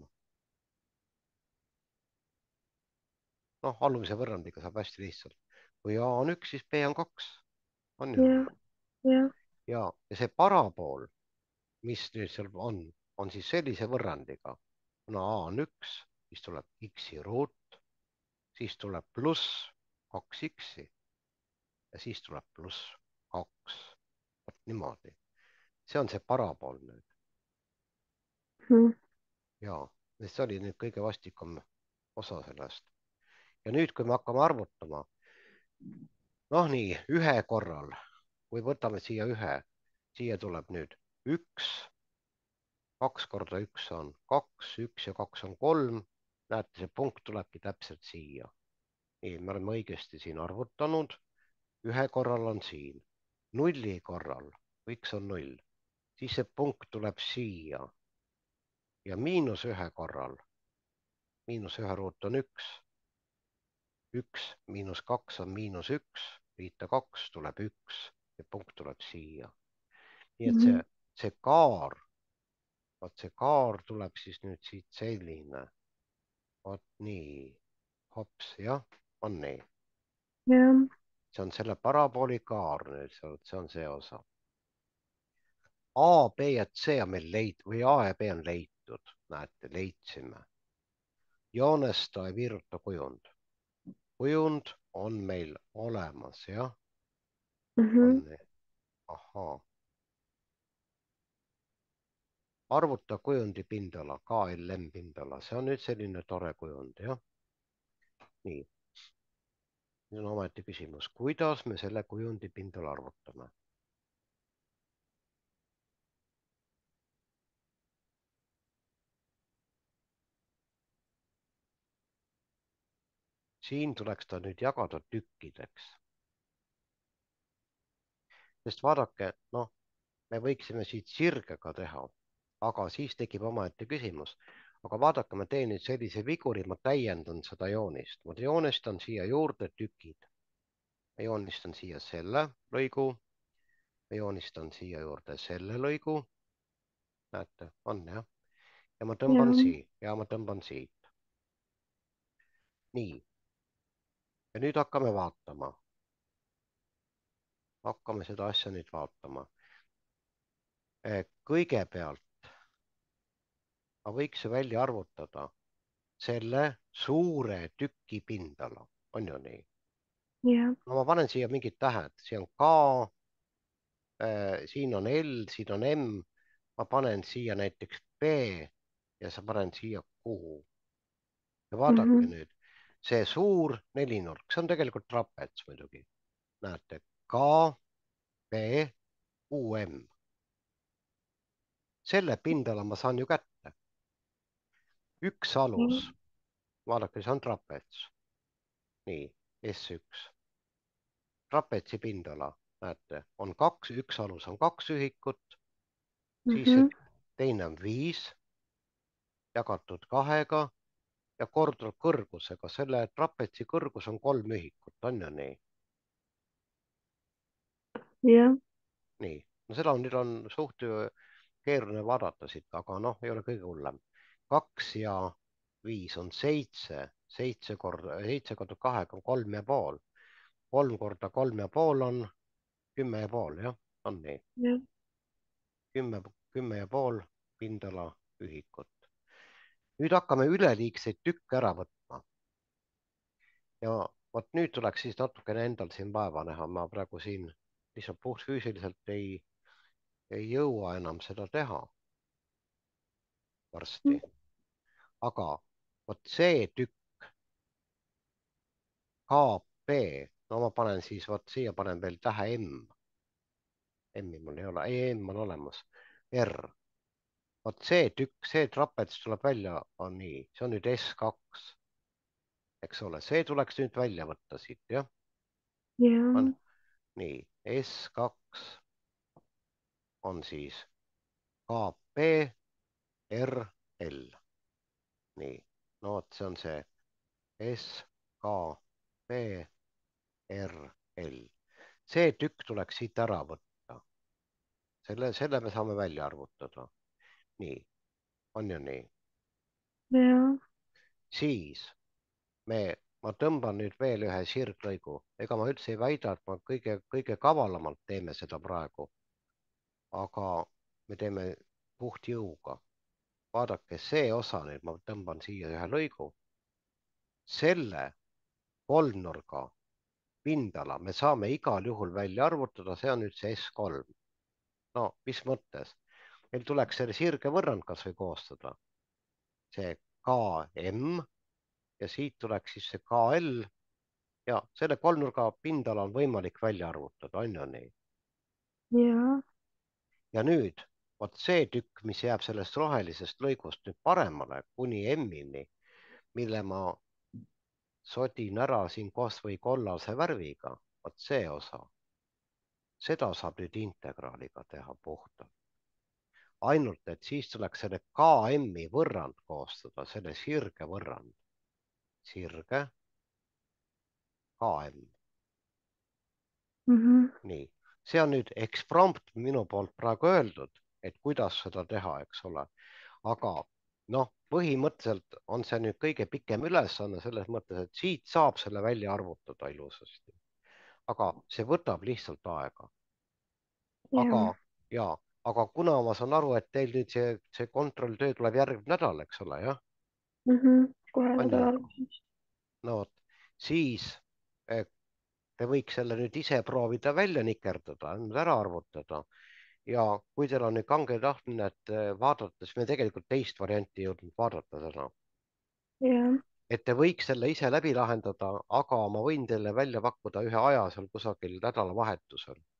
noh, alumise võrrandiga saab hästi lihtsalt. kui A on üks, siis B on kaks, on ju nii. jah, jah. ja, ja see parabool, mis nüüd seal on, on siis sellise võrrandiga, kuna A on üks, siis tuleb X-i ruut, siis tuleb pluss kaks X-i ja siis tuleb pluss kaks. vot niimoodi. see on see parabool nüüd. Mhm. ja, see oli nüüd kõige vastikum osa sellest. ja nüüd, kui me hakkame arvutama, noh nii, ühe korral, kui võtame siia ühe, siia tuleb nüüd üks, kaks korda üks on kaks, üks ja kaks on kolm. näete, see punkt tulebki täpselt siia. nii, me oleme õigesti siin arvutanud. ühe korral on siin, nulli korral, x on null, siis see punkt tuleb siia. ja miinus ühe korral, miinus ühe ruut on üks, üks miinus kaks on miinus üks, liita kaks tuleb üks ja punkt tuleb siia. nii et see, Mhm. see kaar, vot see kaar tuleb siis nüüd siit selline. vot nii, hops, jah, on nii. jah, see on selle parabooli kaar nüüd, see on see osa. A, B ja C on meil leid- või A ja B on leitud, näete, leidsime. joonesta ja viiruta kujund. kujund on meil olemas, jah, on mhm. nii. ahaa. arvuta kujundi pindala, K L M pindala, see on nüüd selline tore kujund, jah. nii. nüüd on ometi küsimus, kuidas me selle kujundi pindala arvutame? siin tuleks ta nüüd jagada tükkideks. sest vaadake, noh, me võiksime siit sirgega teha, aga siis tekib omaette küsimus. aga vaadake, ma teen nüüd sellise viguri, ma täiendan seda joonist. ma joonistan siia juurde tükid. ma joonistan siia selle lõigu. ma joonistan siia juurde selle lõigu. näete, on jah. ja ma tõmban jah, siia ja ma tõmban siit. nii. ja nüüd hakkame vaatama. hakkame seda asja nüüd vaatama. kõigepealt ma võiks ju välja arvutada selle suure tüki pindala, on ju nii? jah, no ma panen siia mingid tähed, siin on K, siin on L, siin on M, ma panen siia näiteks B ja sa panen siia Q. ja vaadake mhm. nüüd, see suur nelinurk, see on tegelikult trapets muidugi. näete, K, B, U, M. selle pindala ma saan ju kätte. üks alus, vaadake, see on trapets. nii, S üks. trapetsi pindala, näete, on kaks, üks alus on kaks ühikut, siis see Mhm. teine on viis jagatud kahega ja kordub kõrgusega. selle trapetsi kõrgus on kolm ühikut, on ju nii? jah, nii, no seda on, nüüd on suht keeruline vaadata siit, aga noh, ei ole kõige hullem. kaks ja viis on seitse, seitse korda, seitse korda kahega on kolm ja pool. kolm korda kolm ja pool on kümme ja pool, jah, on nii? jah, kümme, kümme ja pool pindala ühikut. nüüd hakkame üleliigseid tükke ära võtma. ja vot nüüd tuleks siis natukene endal siin vaeva näha, ma praegu siin lihtsalt puhtfüüsiliselt ei, ei jõua enam seda teha varsti. aga vot see tükk K B, no ma panen siis vot siia panen veel tähe M. M-i mul ei ole, ei M on olemas, R. vot see tükk, see trapets tuleb välja, on nii, see on nüüd S kaks. eks ole, see tuleks nüüd välja võtta siit, jah. jah, on nii, S kaks on siis K P R L. nii, no vot, see on see S K P R L. see tükk tuleks siit ära võtta. selle, selle me saame välja arvutada. nii, on ju nii? jah. Siis me, ma tõmban nüüd veel ühe sirglõigu. ega ma üldse ei väida, et ma kõige, kõige kavalamalt teeme seda praegu, aga me teeme puht jõuga. vaadake, see osa nüüd ma tõmban siia ühe lõigu. selle kolmnurga pindala me saame igal juhul välja arvutada, see on nüüd see S kolm. no mis mõttes? meil tuleks selle sirge võrrand kasvõi koostada. see K M ja siit tuleks siis see K L ja selle kolmnurga pindala on võimalik välja arvutada, on ju nii? Jah. ja nüüd vot see tükk, mis jääb sellest rohelisest lõigust nüüd paremale kuni M-ini, mille ma sodin ära siin kasvõi kollase värviga, vot see osa, seda saab nüüd integraaliga teha puhtalt. ainult, et siis tuleks selle K M-i võrrand koostada, selle sirge võrrand. sirge K M. Mhm. nii, see on nüüd eksprompt minu poolt praegu öeldud, et kuidas seda teha, eks ole. aga noh, põhimõtteliselt on see nüüd kõige pikem ülesanne selles mõttes, et siit saab selle välja arvutada ilusasti. aga see võtab lihtsalt aega. aga Jah. ja, aga kuna ma saan aru, et teil nüüd see, see kontrolltöö tuleb järgmine nädal, eks ole, jah? Mhm. Kohe on ju? nädala alguses. no vot, siis eh, te võiks selle nüüd ise proovida välja nikerdada, ära arvutada ja kui teil on nüüd kange tahtmine, et eh, vaadata, siis me tegelikult teist varianti ei jõudnud vaadata täna, Jah. et te võiks selle ise läbi lahendada, aga ma võin teile välja pakkuda ühe aja seal kusagil nädalavahetusel.